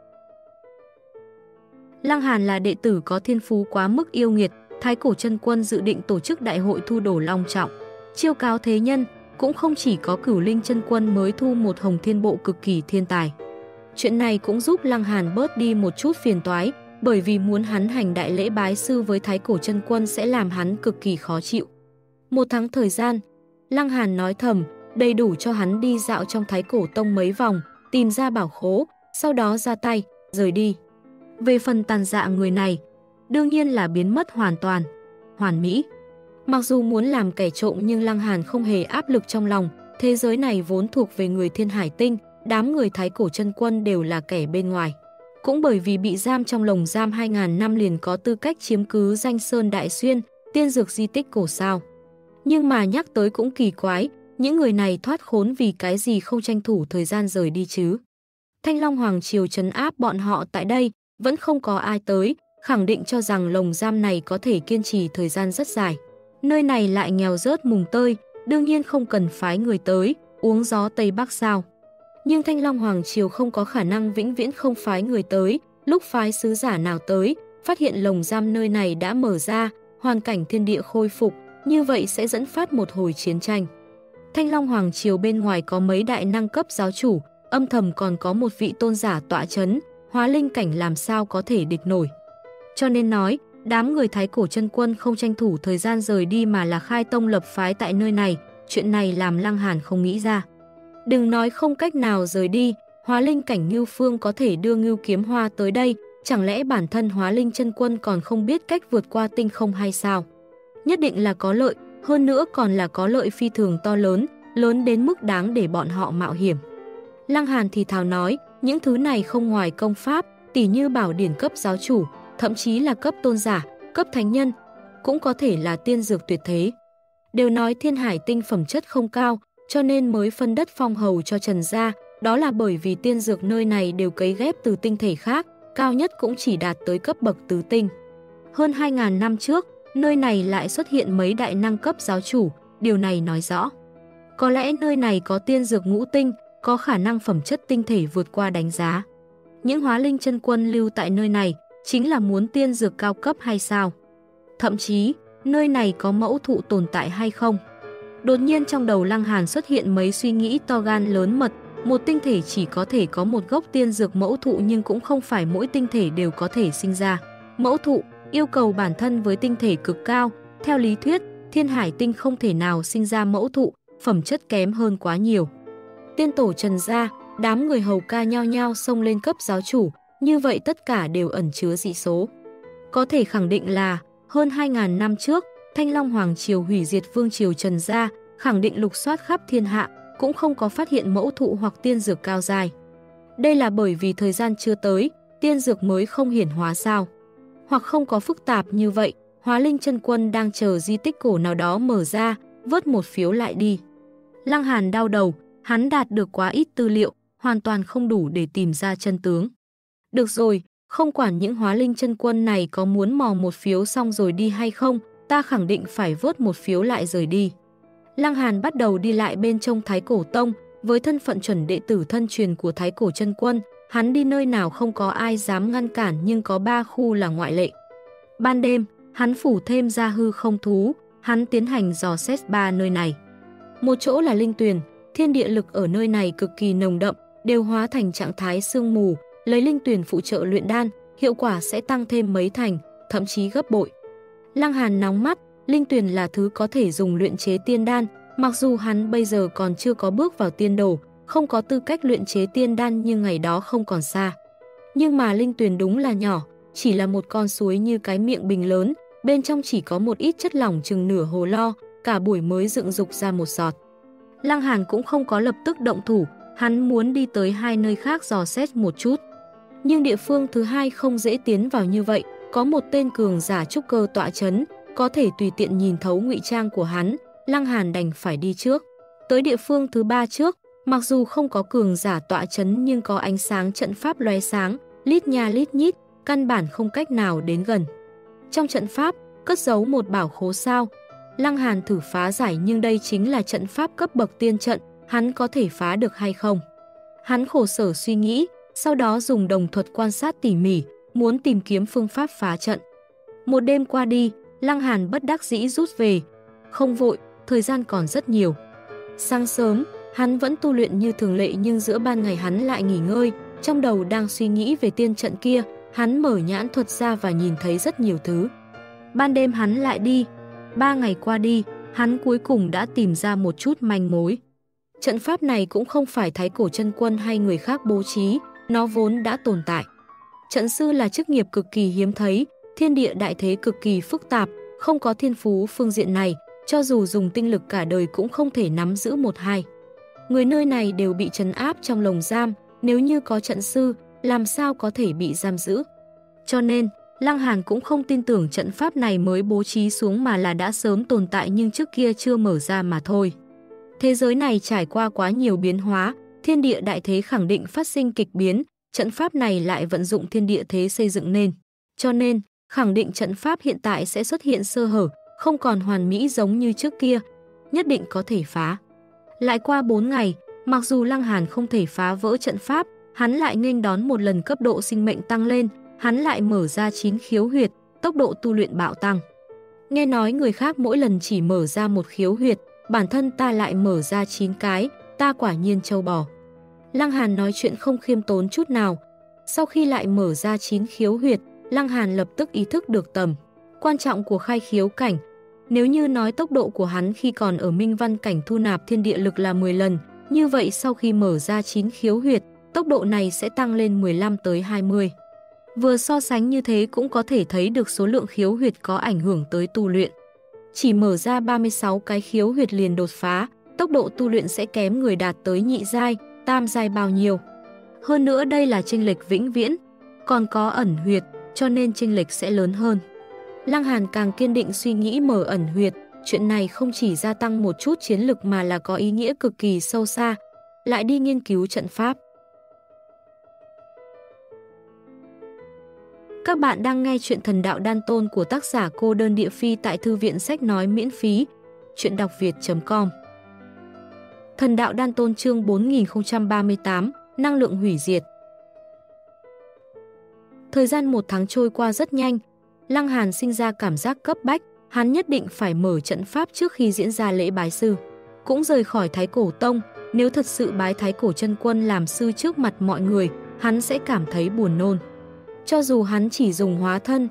Lăng Hàn là đệ tử có thiên phú quá mức yêu nghiệt, Thái Cổ Chân Quân dự định tổ chức đại hội thu đồ long trọng, chiêu cáo thế nhân, cũng không chỉ có Cửu Linh Chân Quân mới thu một Hồng Thiên Bộ cực kỳ thiên tài. Chuyện này cũng giúp Lăng Hàn bớt đi một chút phiền toái, bởi vì muốn hắn hành đại lễ bái sư với Thái Cổ Chân Quân sẽ làm hắn cực kỳ khó chịu. 1 tháng thời gian, Lăng Hàn nói thầm, đầy đủ cho hắn đi dạo trong Thái Cổ Tông mấy vòng, tìm ra bảo khố, sau đó ra tay, rời đi. Về phần Tàn Dạ người này, đương nhiên là biến mất hoàn toàn, hoàn mỹ. Mặc dù muốn làm kẻ trộm nhưng Lăng Hàn không hề áp lực trong lòng, thế giới này vốn thuộc về người Thiên Hải Tinh, đám người Thái Cổ Chân Quân đều là kẻ bên ngoài. Cũng bởi vì bị giam trong lồng giam 2000 năm liền có tư cách chiếm cứ Danh Sơn Đại Xuyên, tiên dược di tích cổ sao. Nhưng mà nhắc tới cũng kỳ quái, những người này thoát khốn vì cái gì không tranh thủ thời gian rời đi chứ? Thanh Long Hoàng Triều trấn áp bọn họ tại đây, vẫn không có ai tới, khẳng định cho rằng lồng giam này có thể kiên trì thời gian rất dài. Nơi này lại nghèo rớt mùng tơi, đương nhiên không cần phái người tới, uống gió Tây Bắc sao. Nhưng Thanh Long Hoàng Triều không có khả năng vĩnh viễn không phái người tới, lúc phái sứ giả nào tới, phát hiện lồng giam nơi này đã mở ra, hoàn cảnh thiên địa khôi phục, như vậy sẽ dẫn phát một hồi chiến tranh. Thanh Long Hoàng Triều bên ngoài có mấy đại năng cấp giáo chủ, âm thầm còn có một vị tôn giả tọa chấn, hóa linh cảnh làm sao có thể địch nổi. Cho nên nói, đám người Thái Cổ Chân Quân không tranh thủ thời gian rời đi mà là khai tông lập phái tại nơi này, chuyện này làm Lăng Hàn không nghĩ ra. Đừng nói không cách nào rời đi, hóa linh cảnh Ngưu Phương có thể đưa Ngưu Kiếm Hoa tới đây, chẳng lẽ bản thân hóa linh chân quân còn không biết cách vượt qua tinh không hay sao? Nhất định là có lợi, hơn nữa còn là có lợi phi thường to lớn, lớn đến mức đáng để bọn họ mạo hiểm. Lăng Hàn thì thào nói, những thứ này không ngoài công pháp, tỉ như bảo điển cấp giáo chủ, thậm chí là cấp tôn giả, cấp thánh nhân, cũng có thể là tiên dược tuyệt thế. Đều nói Thiên Hải Tinh phẩm chất không cao, cho nên mới phân đất phong hầu cho Trần gia, đó là bởi vì tiên dược nơi này đều cấy ghép từ tinh thể khác, cao nhất cũng chỉ đạt tới cấp bậc tứ tinh. Hơn 2000 năm trước, nơi này lại xuất hiện mấy đại năng cấp giáo chủ, điều này nói rõ. Có lẽ nơi này có tiên dược ngũ tinh, có khả năng phẩm chất tinh thể vượt qua đánh giá. Những hóa linh chân quân lưu tại nơi này chính là muốn tiên dược cao cấp hay sao? Thậm chí, nơi này có mẫu thụ tồn tại hay không? Đột nhiên trong đầu Lăng Hàn xuất hiện mấy suy nghĩ to gan lớn mật, một tinh thể chỉ có thể có một gốc tiên dược mẫu thụ nhưng cũng không phải mỗi tinh thể đều có thể sinh ra. Mẫu thụ, yêu cầu bản thân với tinh thể cực cao. Theo lý thuyết, Thiên Hải Tinh không thể nào sinh ra mẫu thụ, phẩm chất kém hơn quá nhiều. Tiên tổ Trần gia, đám người hầu ca nhao nhao xông lên cấp giáo chủ, như vậy tất cả đều ẩn chứa dị số. Có thể khẳng định là, hơn 2.000 năm trước, Thanh Long Hoàng Triều hủy diệt vương triều Trần gia, khẳng định lục soát khắp thiên hạ, cũng không có phát hiện mẫu thụ hoặc tiên dược cao dài. Đây là bởi vì thời gian chưa tới, tiên dược mới không hiển hóa sao. Hoặc không có phức tạp như vậy, Hóa Linh Chân Quân đang chờ di tích cổ nào đó mở ra, vớt một phiếu lại đi. Lăng Hàn đau đầu, hắn đạt được quá ít tư liệu, hoàn toàn không đủ để tìm ra chân tướng. Được rồi, không quản những Hóa Linh Chân Quân này có muốn mò một phiếu xong rồi đi hay không, ta khẳng định phải vớt một phiếu lại rời đi. Lăng Hàn bắt đầu đi lại bên trong Thái Cổ Tông, với thân phận chuẩn đệ tử thân truyền của Thái Cổ Chân Quân, hắn đi nơi nào không có ai dám ngăn cản nhưng có 3 khu là ngoại lệ. Ban đêm, hắn phủ thêm ra hư không thú, hắn tiến hành dò xét 3 nơi này. Một chỗ là linh tuyền, thiên địa lực ở nơi này cực kỳ nồng đậm, đều hóa thành trạng thái sương mù, lấy linh tuyền phụ trợ luyện đan, hiệu quả sẽ tăng thêm mấy thành, thậm chí gấp bội. Lăng Hàn nóng mắt, linh tuyền là thứ có thể dùng luyện chế tiên đan, mặc dù hắn bây giờ còn chưa có bước vào tiên đồ, không có tư cách luyện chế tiên đan nhưng ngày đó không còn xa. Nhưng mà linh tuyền đúng là nhỏ, chỉ là một con suối như cái miệng bình lớn, bên trong chỉ có một ít chất lỏng chừng nửa hồ lo, cả buổi mới dựng dục ra một giọt. Lăng Hàn cũng không có lập tức động thủ, hắn muốn đi tới 2 nơi khác dò xét một chút. Nhưng địa phương thứ 2 không dễ tiến vào như vậy, có một tên cường giả trúc cơ tọa chấn, có thể tùy tiện nhìn thấu ngụy trang của hắn, Lăng Hàn đành phải đi trước. Tới địa phương thứ 3 trước, mặc dù không có cường giả tọa chấn nhưng có ánh sáng trận pháp lóe sáng, lít nha lít nhít, căn bản không cách nào đến gần. Trong trận pháp, cất giấu một bảo khố sao. Lăng Hàn thử phá giải nhưng đây chính là trận pháp cấp bậc tiên trận, hắn có thể phá được hay không? Hắn khổ sở suy nghĩ, sau đó dùng đồng thuật quan sát tỉ mỉ, muốn tìm kiếm phương pháp phá trận. Một đêm qua đi, Lăng Hàn bất đắc dĩ rút về. Không vội, thời gian còn rất nhiều. Sáng sớm, hắn vẫn tu luyện như thường lệ nhưng giữa ban ngày hắn lại nghỉ ngơi, trong đầu đang suy nghĩ về tiên trận kia, hắn mở nhãn thuật ra và nhìn thấy rất nhiều thứ. Ban đêm hắn lại đi, 3 ngày qua đi, hắn cuối cùng đã tìm ra một chút manh mối. Trận pháp này cũng không phải Thái Cổ Chân Quân hay người khác bố trí, nó vốn đã tồn tại. Trận sư là chức nghiệp cực kỳ hiếm thấy, thiên địa đại thế cực kỳ phức tạp, không có thiên phú phương diện này, cho dù dùng tinh lực cả đời cũng không thể nắm giữ một hai. Người nơi này đều bị trấn áp trong lồng giam, nếu như có trận sư, làm sao có thể bị giam giữ. Cho nên, Lăng Hàn cũng không tin tưởng trận pháp này mới bố trí xuống mà là đã sớm tồn tại nhưng trước kia chưa mở ra mà thôi. Thế giới này trải qua quá nhiều biến hóa, thiên địa đại thế khẳng định phát sinh kịch biến, trận pháp này lại vận dụng thiên địa thế xây dựng nên. Cho nên, khẳng định trận pháp hiện tại sẽ xuất hiện sơ hở, không còn hoàn mỹ giống như trước kia, nhất định có thể phá. Lại qua 4 ngày, mặc dù Lăng Hàn không thể phá vỡ trận pháp, hắn lại nghênh đón một lần cấp độ sinh mệnh tăng lên, hắn lại mở ra 9 khiếu huyệt, tốc độ tu luyện bạo tăng. Nghe nói người khác mỗi lần chỉ mở ra một khiếu huyệt, bản thân ta lại mở ra 9 cái, ta quả nhiên trâu bò. Lăng Hàn nói chuyện không khiêm tốn chút nào. Sau khi lại mở ra 9 khiếu huyệt, Lăng Hàn lập tức ý thức được tầm quan trọng của khai khiếu cảnh. Nếu như nói tốc độ của hắn khi còn ở Minh Văn cảnh thu nạp thiên địa lực là 10 lần, như vậy sau khi mở ra 9 khiếu huyệt, tốc độ này sẽ tăng lên 15 tới 20. Vừa so sánh như thế cũng có thể thấy được số lượng khiếu huyệt có ảnh hưởng tới tu luyện. Chỉ mở ra 36 cái khiếu huyệt liền đột phá, tốc độ tu luyện sẽ kém người đạt tới nhị giai, tam giai bao nhiêu. Hơn nữa đây là chênh lệch vĩnh viễn, còn có ẩn huyệt, cho nên chênh lệch sẽ lớn hơn. Lăng Hàn càng kiên định suy nghĩ mở ẩn huyệt, chuyện này không chỉ gia tăng một chút chiến lực mà là có ý nghĩa cực kỳ sâu xa, lại đi nghiên cứu trận pháp. Các bạn đang nghe chuyện Thần Đạo Đan Tôn của tác giả Cô Đơn Địa Phi tại thư viện sách nói miễn phí, chuyện đọc việt.com. Thần Đạo Đan Tôn chương 4038, năng lượng hủy diệt. Thời gian 1 tháng trôi qua rất nhanh, Lăng Hàn sinh ra cảm giác cấp bách, hắn nhất định phải mở trận pháp trước khi diễn ra lễ bái sư. Cũng rời khỏi Thái Cổ Tông, nếu thật sự bái Thái Cổ Chân Quân làm sư trước mặt mọi người, hắn sẽ cảm thấy buồn nôn. Cho dù hắn chỉ dùng hóa thân,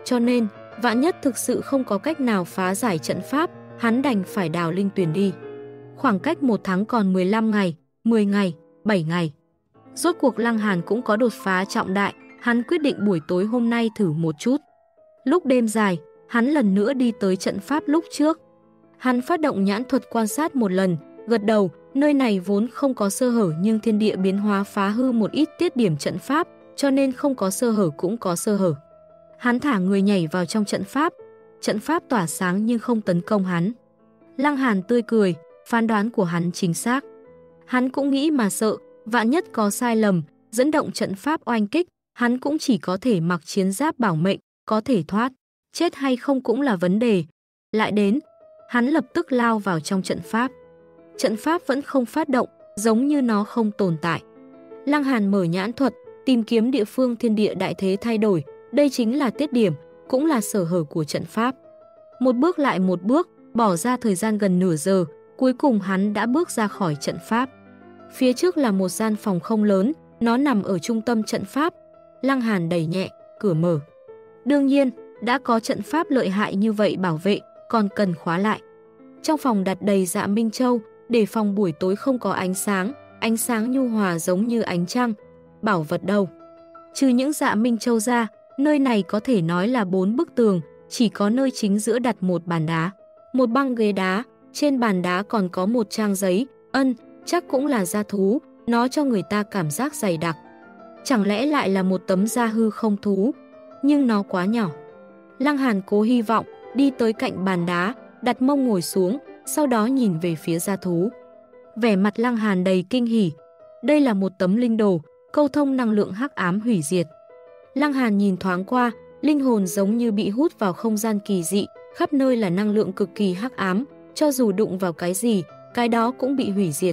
cho nên, vạn nhất thực sự không có cách nào phá giải trận pháp, hắn đành phải đào linh tuyển đi. Khoảng cách 1 tháng còn 15 ngày, 10 ngày, 7 ngày. Rốt cuộc Lăng Hàn cũng có đột phá trọng đại, hắn quyết định buổi tối hôm nay thử một chút. Lúc đêm dài, hắn lần nữa đi tới trận pháp lúc trước. Hắn phát động nhãn thuật quan sát một lần, gật đầu, nơi này vốn không có sơ hở nhưng thiên địa biến hóa phá hư một ít tiết điểm trận pháp, cho nên không có sơ hở cũng có sơ hở. Hắn thả người nhảy vào trong trận pháp tỏa sáng nhưng không tấn công hắn. Lăng Hàn tươi cười, phán đoán của hắn chính xác. Hắn cũng nghĩ mà sợ, vạn nhất có sai lầm, dẫn động trận pháp oanh kích, hắn cũng chỉ có thể mặc chiến giáp bảo mệnh, có thể thoát. Chết hay không cũng là vấn đề. Lại đến, hắn lập tức lao vào trong trận pháp. Trận pháp vẫn không phát động, giống như nó không tồn tại. Lăng Hàn mở nhãn thuật, tìm kiếm địa phương thiên địa đại thế thay đổi. Đây chính là tiết điểm, cũng là sở hở của trận pháp. Một bước lại một bước, bỏ ra thời gian gần nửa giờ, cuối cùng hắn đã bước ra khỏi trận pháp. Phía trước là một gian phòng không lớn, nó nằm ở trung tâm trận pháp. Lăng Hàn đẩy nhẹ, cửa mở. Đương nhiên, đã có trận pháp lợi hại như vậy bảo vệ, còn cần khóa lại. Trong phòng đặt đầy dạ minh châu, để phòng buổi tối không có ánh sáng nhu hòa giống như ánh trăng. Bảo vật đâu? Trừ những dạ minh châu ra, nơi này có thể nói là 4 bức tường, chỉ có nơi chính giữa đặt một bàn đá, một băng ghế đá, trên bàn đá còn có một trang giấy, chắc cũng là da thú, nó cho người ta cảm giác dày đặc. Chẳng lẽ lại là một tấm da hư không thú? Nhưng nó quá nhỏ. Lăng Hàn cố hy vọng, đi tới cạnh bàn đá, đặt mông ngồi xuống, sau đó nhìn về phía da thú. Vẻ mặt Lăng Hàn đầy kinh hỉ. Đây là một tấm linh đồ, câu thông năng lượng hắc ám hủy diệt. Lăng Hàn nhìn thoáng qua, linh hồn giống như bị hút vào không gian kỳ dị, khắp nơi là năng lượng cực kỳ hắc ám, cho dù đụng vào cái gì, cái đó cũng bị hủy diệt.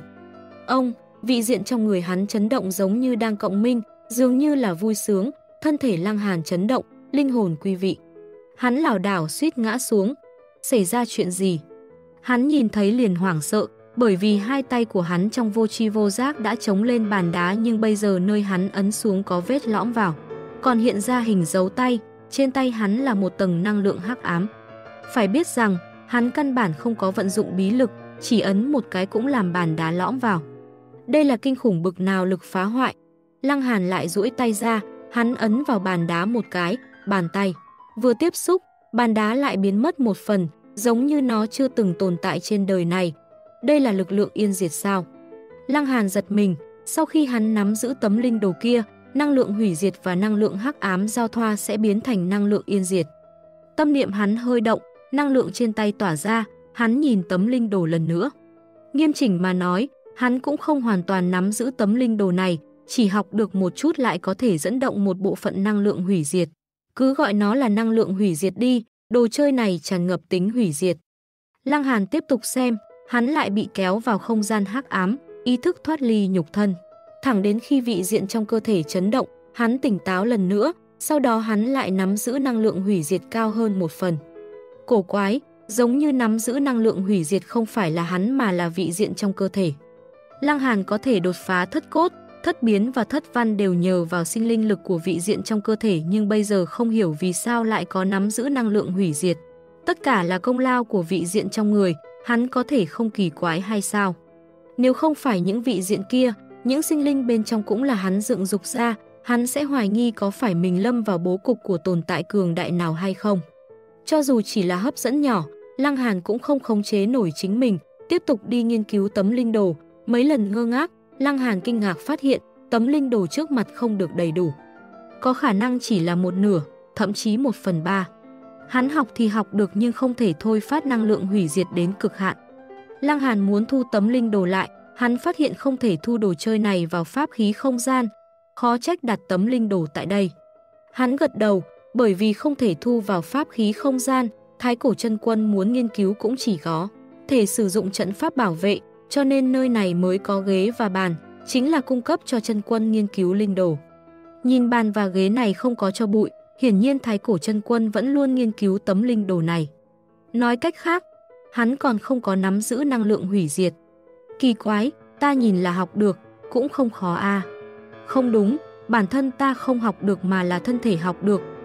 Vị diện trong người hắn chấn động giống như đang cộng minh, dường như là vui sướng, thân thể Lăng Hàn chấn động, linh hồn quý vị. Hắn lảo đảo suýt ngã xuống. Xảy ra chuyện gì? Hắn nhìn thấy liền hoảng sợ, bởi vì hai tay của hắn trong vô tri vô giác đã chống lên bàn đá nhưng bây giờ nơi hắn ấn xuống có vết lõm vào. Còn hiện ra hình dấu tay, trên tay hắn là một tầng năng lượng hắc ám. Phải biết rằng, hắn căn bản không có vận dụng bí lực, chỉ ấn một cái cũng làm bàn đá lõm vào. Đây là kinh khủng bực nào lực phá hoại. Lăng Hàn lại duỗi tay ra, hắn ấn vào bàn đá một cái, bàn tay vừa tiếp xúc, bàn đá lại biến mất một phần, giống như nó chưa từng tồn tại trên đời này. Đây là lực lượng yên diệt sao? Lăng Hàn giật mình, sau khi hắn nắm giữ tấm linh đồ kia, năng lượng hủy diệt và năng lượng hắc ám giao thoa sẽ biến thành năng lượng yên diệt. Tâm niệm hắn hơi động, năng lượng trên tay tỏa ra, hắn nhìn tấm linh đồ lần nữa. Nghiêm chỉnh mà nói, hắn cũng không hoàn toàn nắm giữ tấm linh đồ này, chỉ học được một chút lại có thể dẫn động một bộ phận năng lượng hủy diệt. Cứ gọi nó là năng lượng hủy diệt đi, đồ chơi này tràn ngập tính hủy diệt. Lăng Hàn tiếp tục xem, hắn lại bị kéo vào không gian hắc ám, ý thức thoát ly nhục thân. Thẳng đến khi vị diện trong cơ thể chấn động, hắn tỉnh táo lần nữa, sau đó hắn lại nắm giữ năng lượng hủy diệt cao hơn một phần. Cổ quái, giống như nắm giữ năng lượng hủy diệt không phải là hắn mà là vị diện trong cơ thể. Lăng Hàn có thể đột phá thất cốt, thất biến và thất văn đều nhờ vào sinh linh lực của vị diện trong cơ thể, nhưng bây giờ không hiểu vì sao lại có nắm giữ năng lượng hủy diệt. Tất cả là công lao của vị diện trong người, hắn có thể không kỳ quái hay sao? Nếu không phải những vị diện kia, những sinh linh bên trong cũng là hắn dựng dục ra, hắn sẽ hoài nghi có phải mình lâm vào bố cục của tồn tại cường đại nào hay không. Cho dù chỉ là hấp dẫn nhỏ, Lăng Hàn cũng không khống chế nổi chính mình, tiếp tục đi nghiên cứu tấm linh đồ. Mấy lần ngơ ngác, Lăng Hàn kinh ngạc phát hiện tấm linh đồ trước mặt không được đầy đủ. Có khả năng chỉ là một nửa, thậm chí 1/3. Hắn học thì học được nhưng không thể thôi phát năng lượng hủy diệt đến cực hạn. Lăng Hàn muốn thu tấm linh đồ lại, hắn phát hiện không thể thu đồ chơi này vào pháp khí không gian, khó trách đặt tấm linh đồ tại đây. Hắn gật đầu, bởi vì không thể thu vào pháp khí không gian, Thái Cổ Chân Quân muốn nghiên cứu cũng chỉ có thể sử dụng trận pháp bảo vệ, cho nên nơi này mới có ghế và bàn, chính là cung cấp cho Chân Quân nghiên cứu linh đồ. Nhìn bàn và ghế này không có cho bụi, hiển nhiên Thái Cổ Chân Quân vẫn luôn nghiên cứu tấm linh đồ này. Nói cách khác, hắn còn không có nắm giữ năng lượng hủy diệt. Kỳ quái, ta nhìn là học được, cũng không khó a. Không đúng, bản thân ta không học được mà là thân thể học được,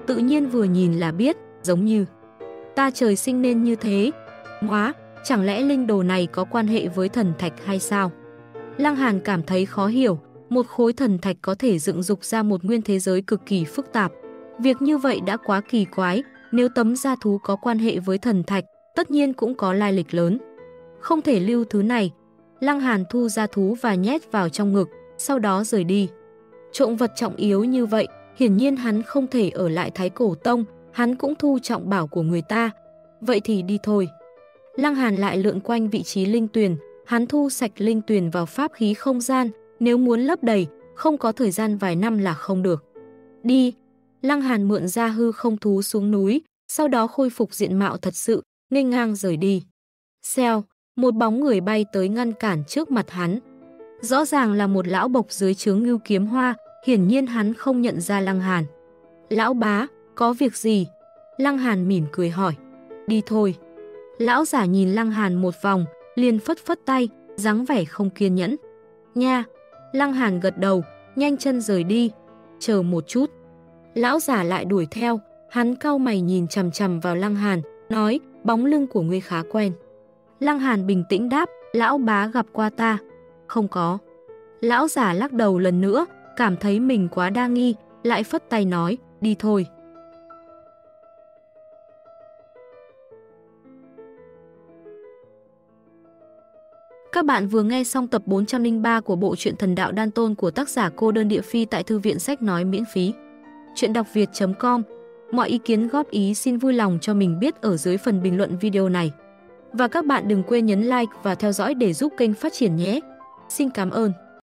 tự nhiên vừa nhìn là biết, giống như ta trời sinh nên như thế. Hóa, chẳng lẽ linh đồ này có quan hệ với thần thạch hay sao? Lăng Hàn cảm thấy khó hiểu, một khối thần thạch có thể dựng dục ra một nguyên thế giới cực kỳ phức tạp. Việc như vậy đã quá kỳ quái, nếu tấm da thú có quan hệ với thần thạch, tất nhiên cũng có lai lịch lớn. Không thể lưu thứ này. Lăng Hàn thu da thú và nhét vào trong ngực, sau đó rời đi. Trộm vật trọng yếu như vậy, hiển nhiên hắn không thể ở lại Thái Cổ Tông, hắn cũng thu trọng bảo của người ta. Vậy thì đi thôi. Lăng Hàn lại lượn quanh vị trí linh tuyền, hắn thu sạch linh tuyền vào pháp khí không gian, nếu muốn lấp đầy, không có thời gian vài năm là không được. Đi. Lăng Hàn mượn ra hư không thú xuống núi, sau đó khôi phục diện mạo thật sự, nghênh ngang rời đi. Xèo, một bóng người bay tới ngăn cản trước mặt hắn. Rõ ràng là một lão bộc dưới trướng Ngưu Kiếm Hoa, hiển nhiên hắn không nhận ra Lăng Hàn. Lão bá, có việc gì? Lăng Hàn mỉm cười hỏi. Đi thôi. Lão giả nhìn Lăng Hàn một vòng, liền phất phất tay, dáng vẻ không kiên nhẫn. Nha. Lăng Hàn gật đầu, nhanh chân rời đi. Chờ một chút. Lão giả lại đuổi theo, hắn cau mày nhìn chằm chằm vào Lăng Hàn, nói, bóng lưng của ngươi khá quen. Lăng Hàn bình tĩnh đáp, lão bá gặp qua ta. Không có. Lão giả lắc đầu lần nữa, cảm thấy mình quá đa nghi, lại phất tay nói, đi thôi. Các bạn vừa nghe xong tập 403 của bộ truyện Thần Đạo Đan Tôn của tác giả Cô Đơn Địa Phi tại Thư viện Sách Nói miễn phí. Chuyện đọc việt.com. Mọi ý kiến góp ý xin vui lòng cho mình biết ở dưới phần bình luận video này. Và các bạn đừng quên nhấn like và theo dõi để giúp kênh phát triển nhé. Xin cảm ơn.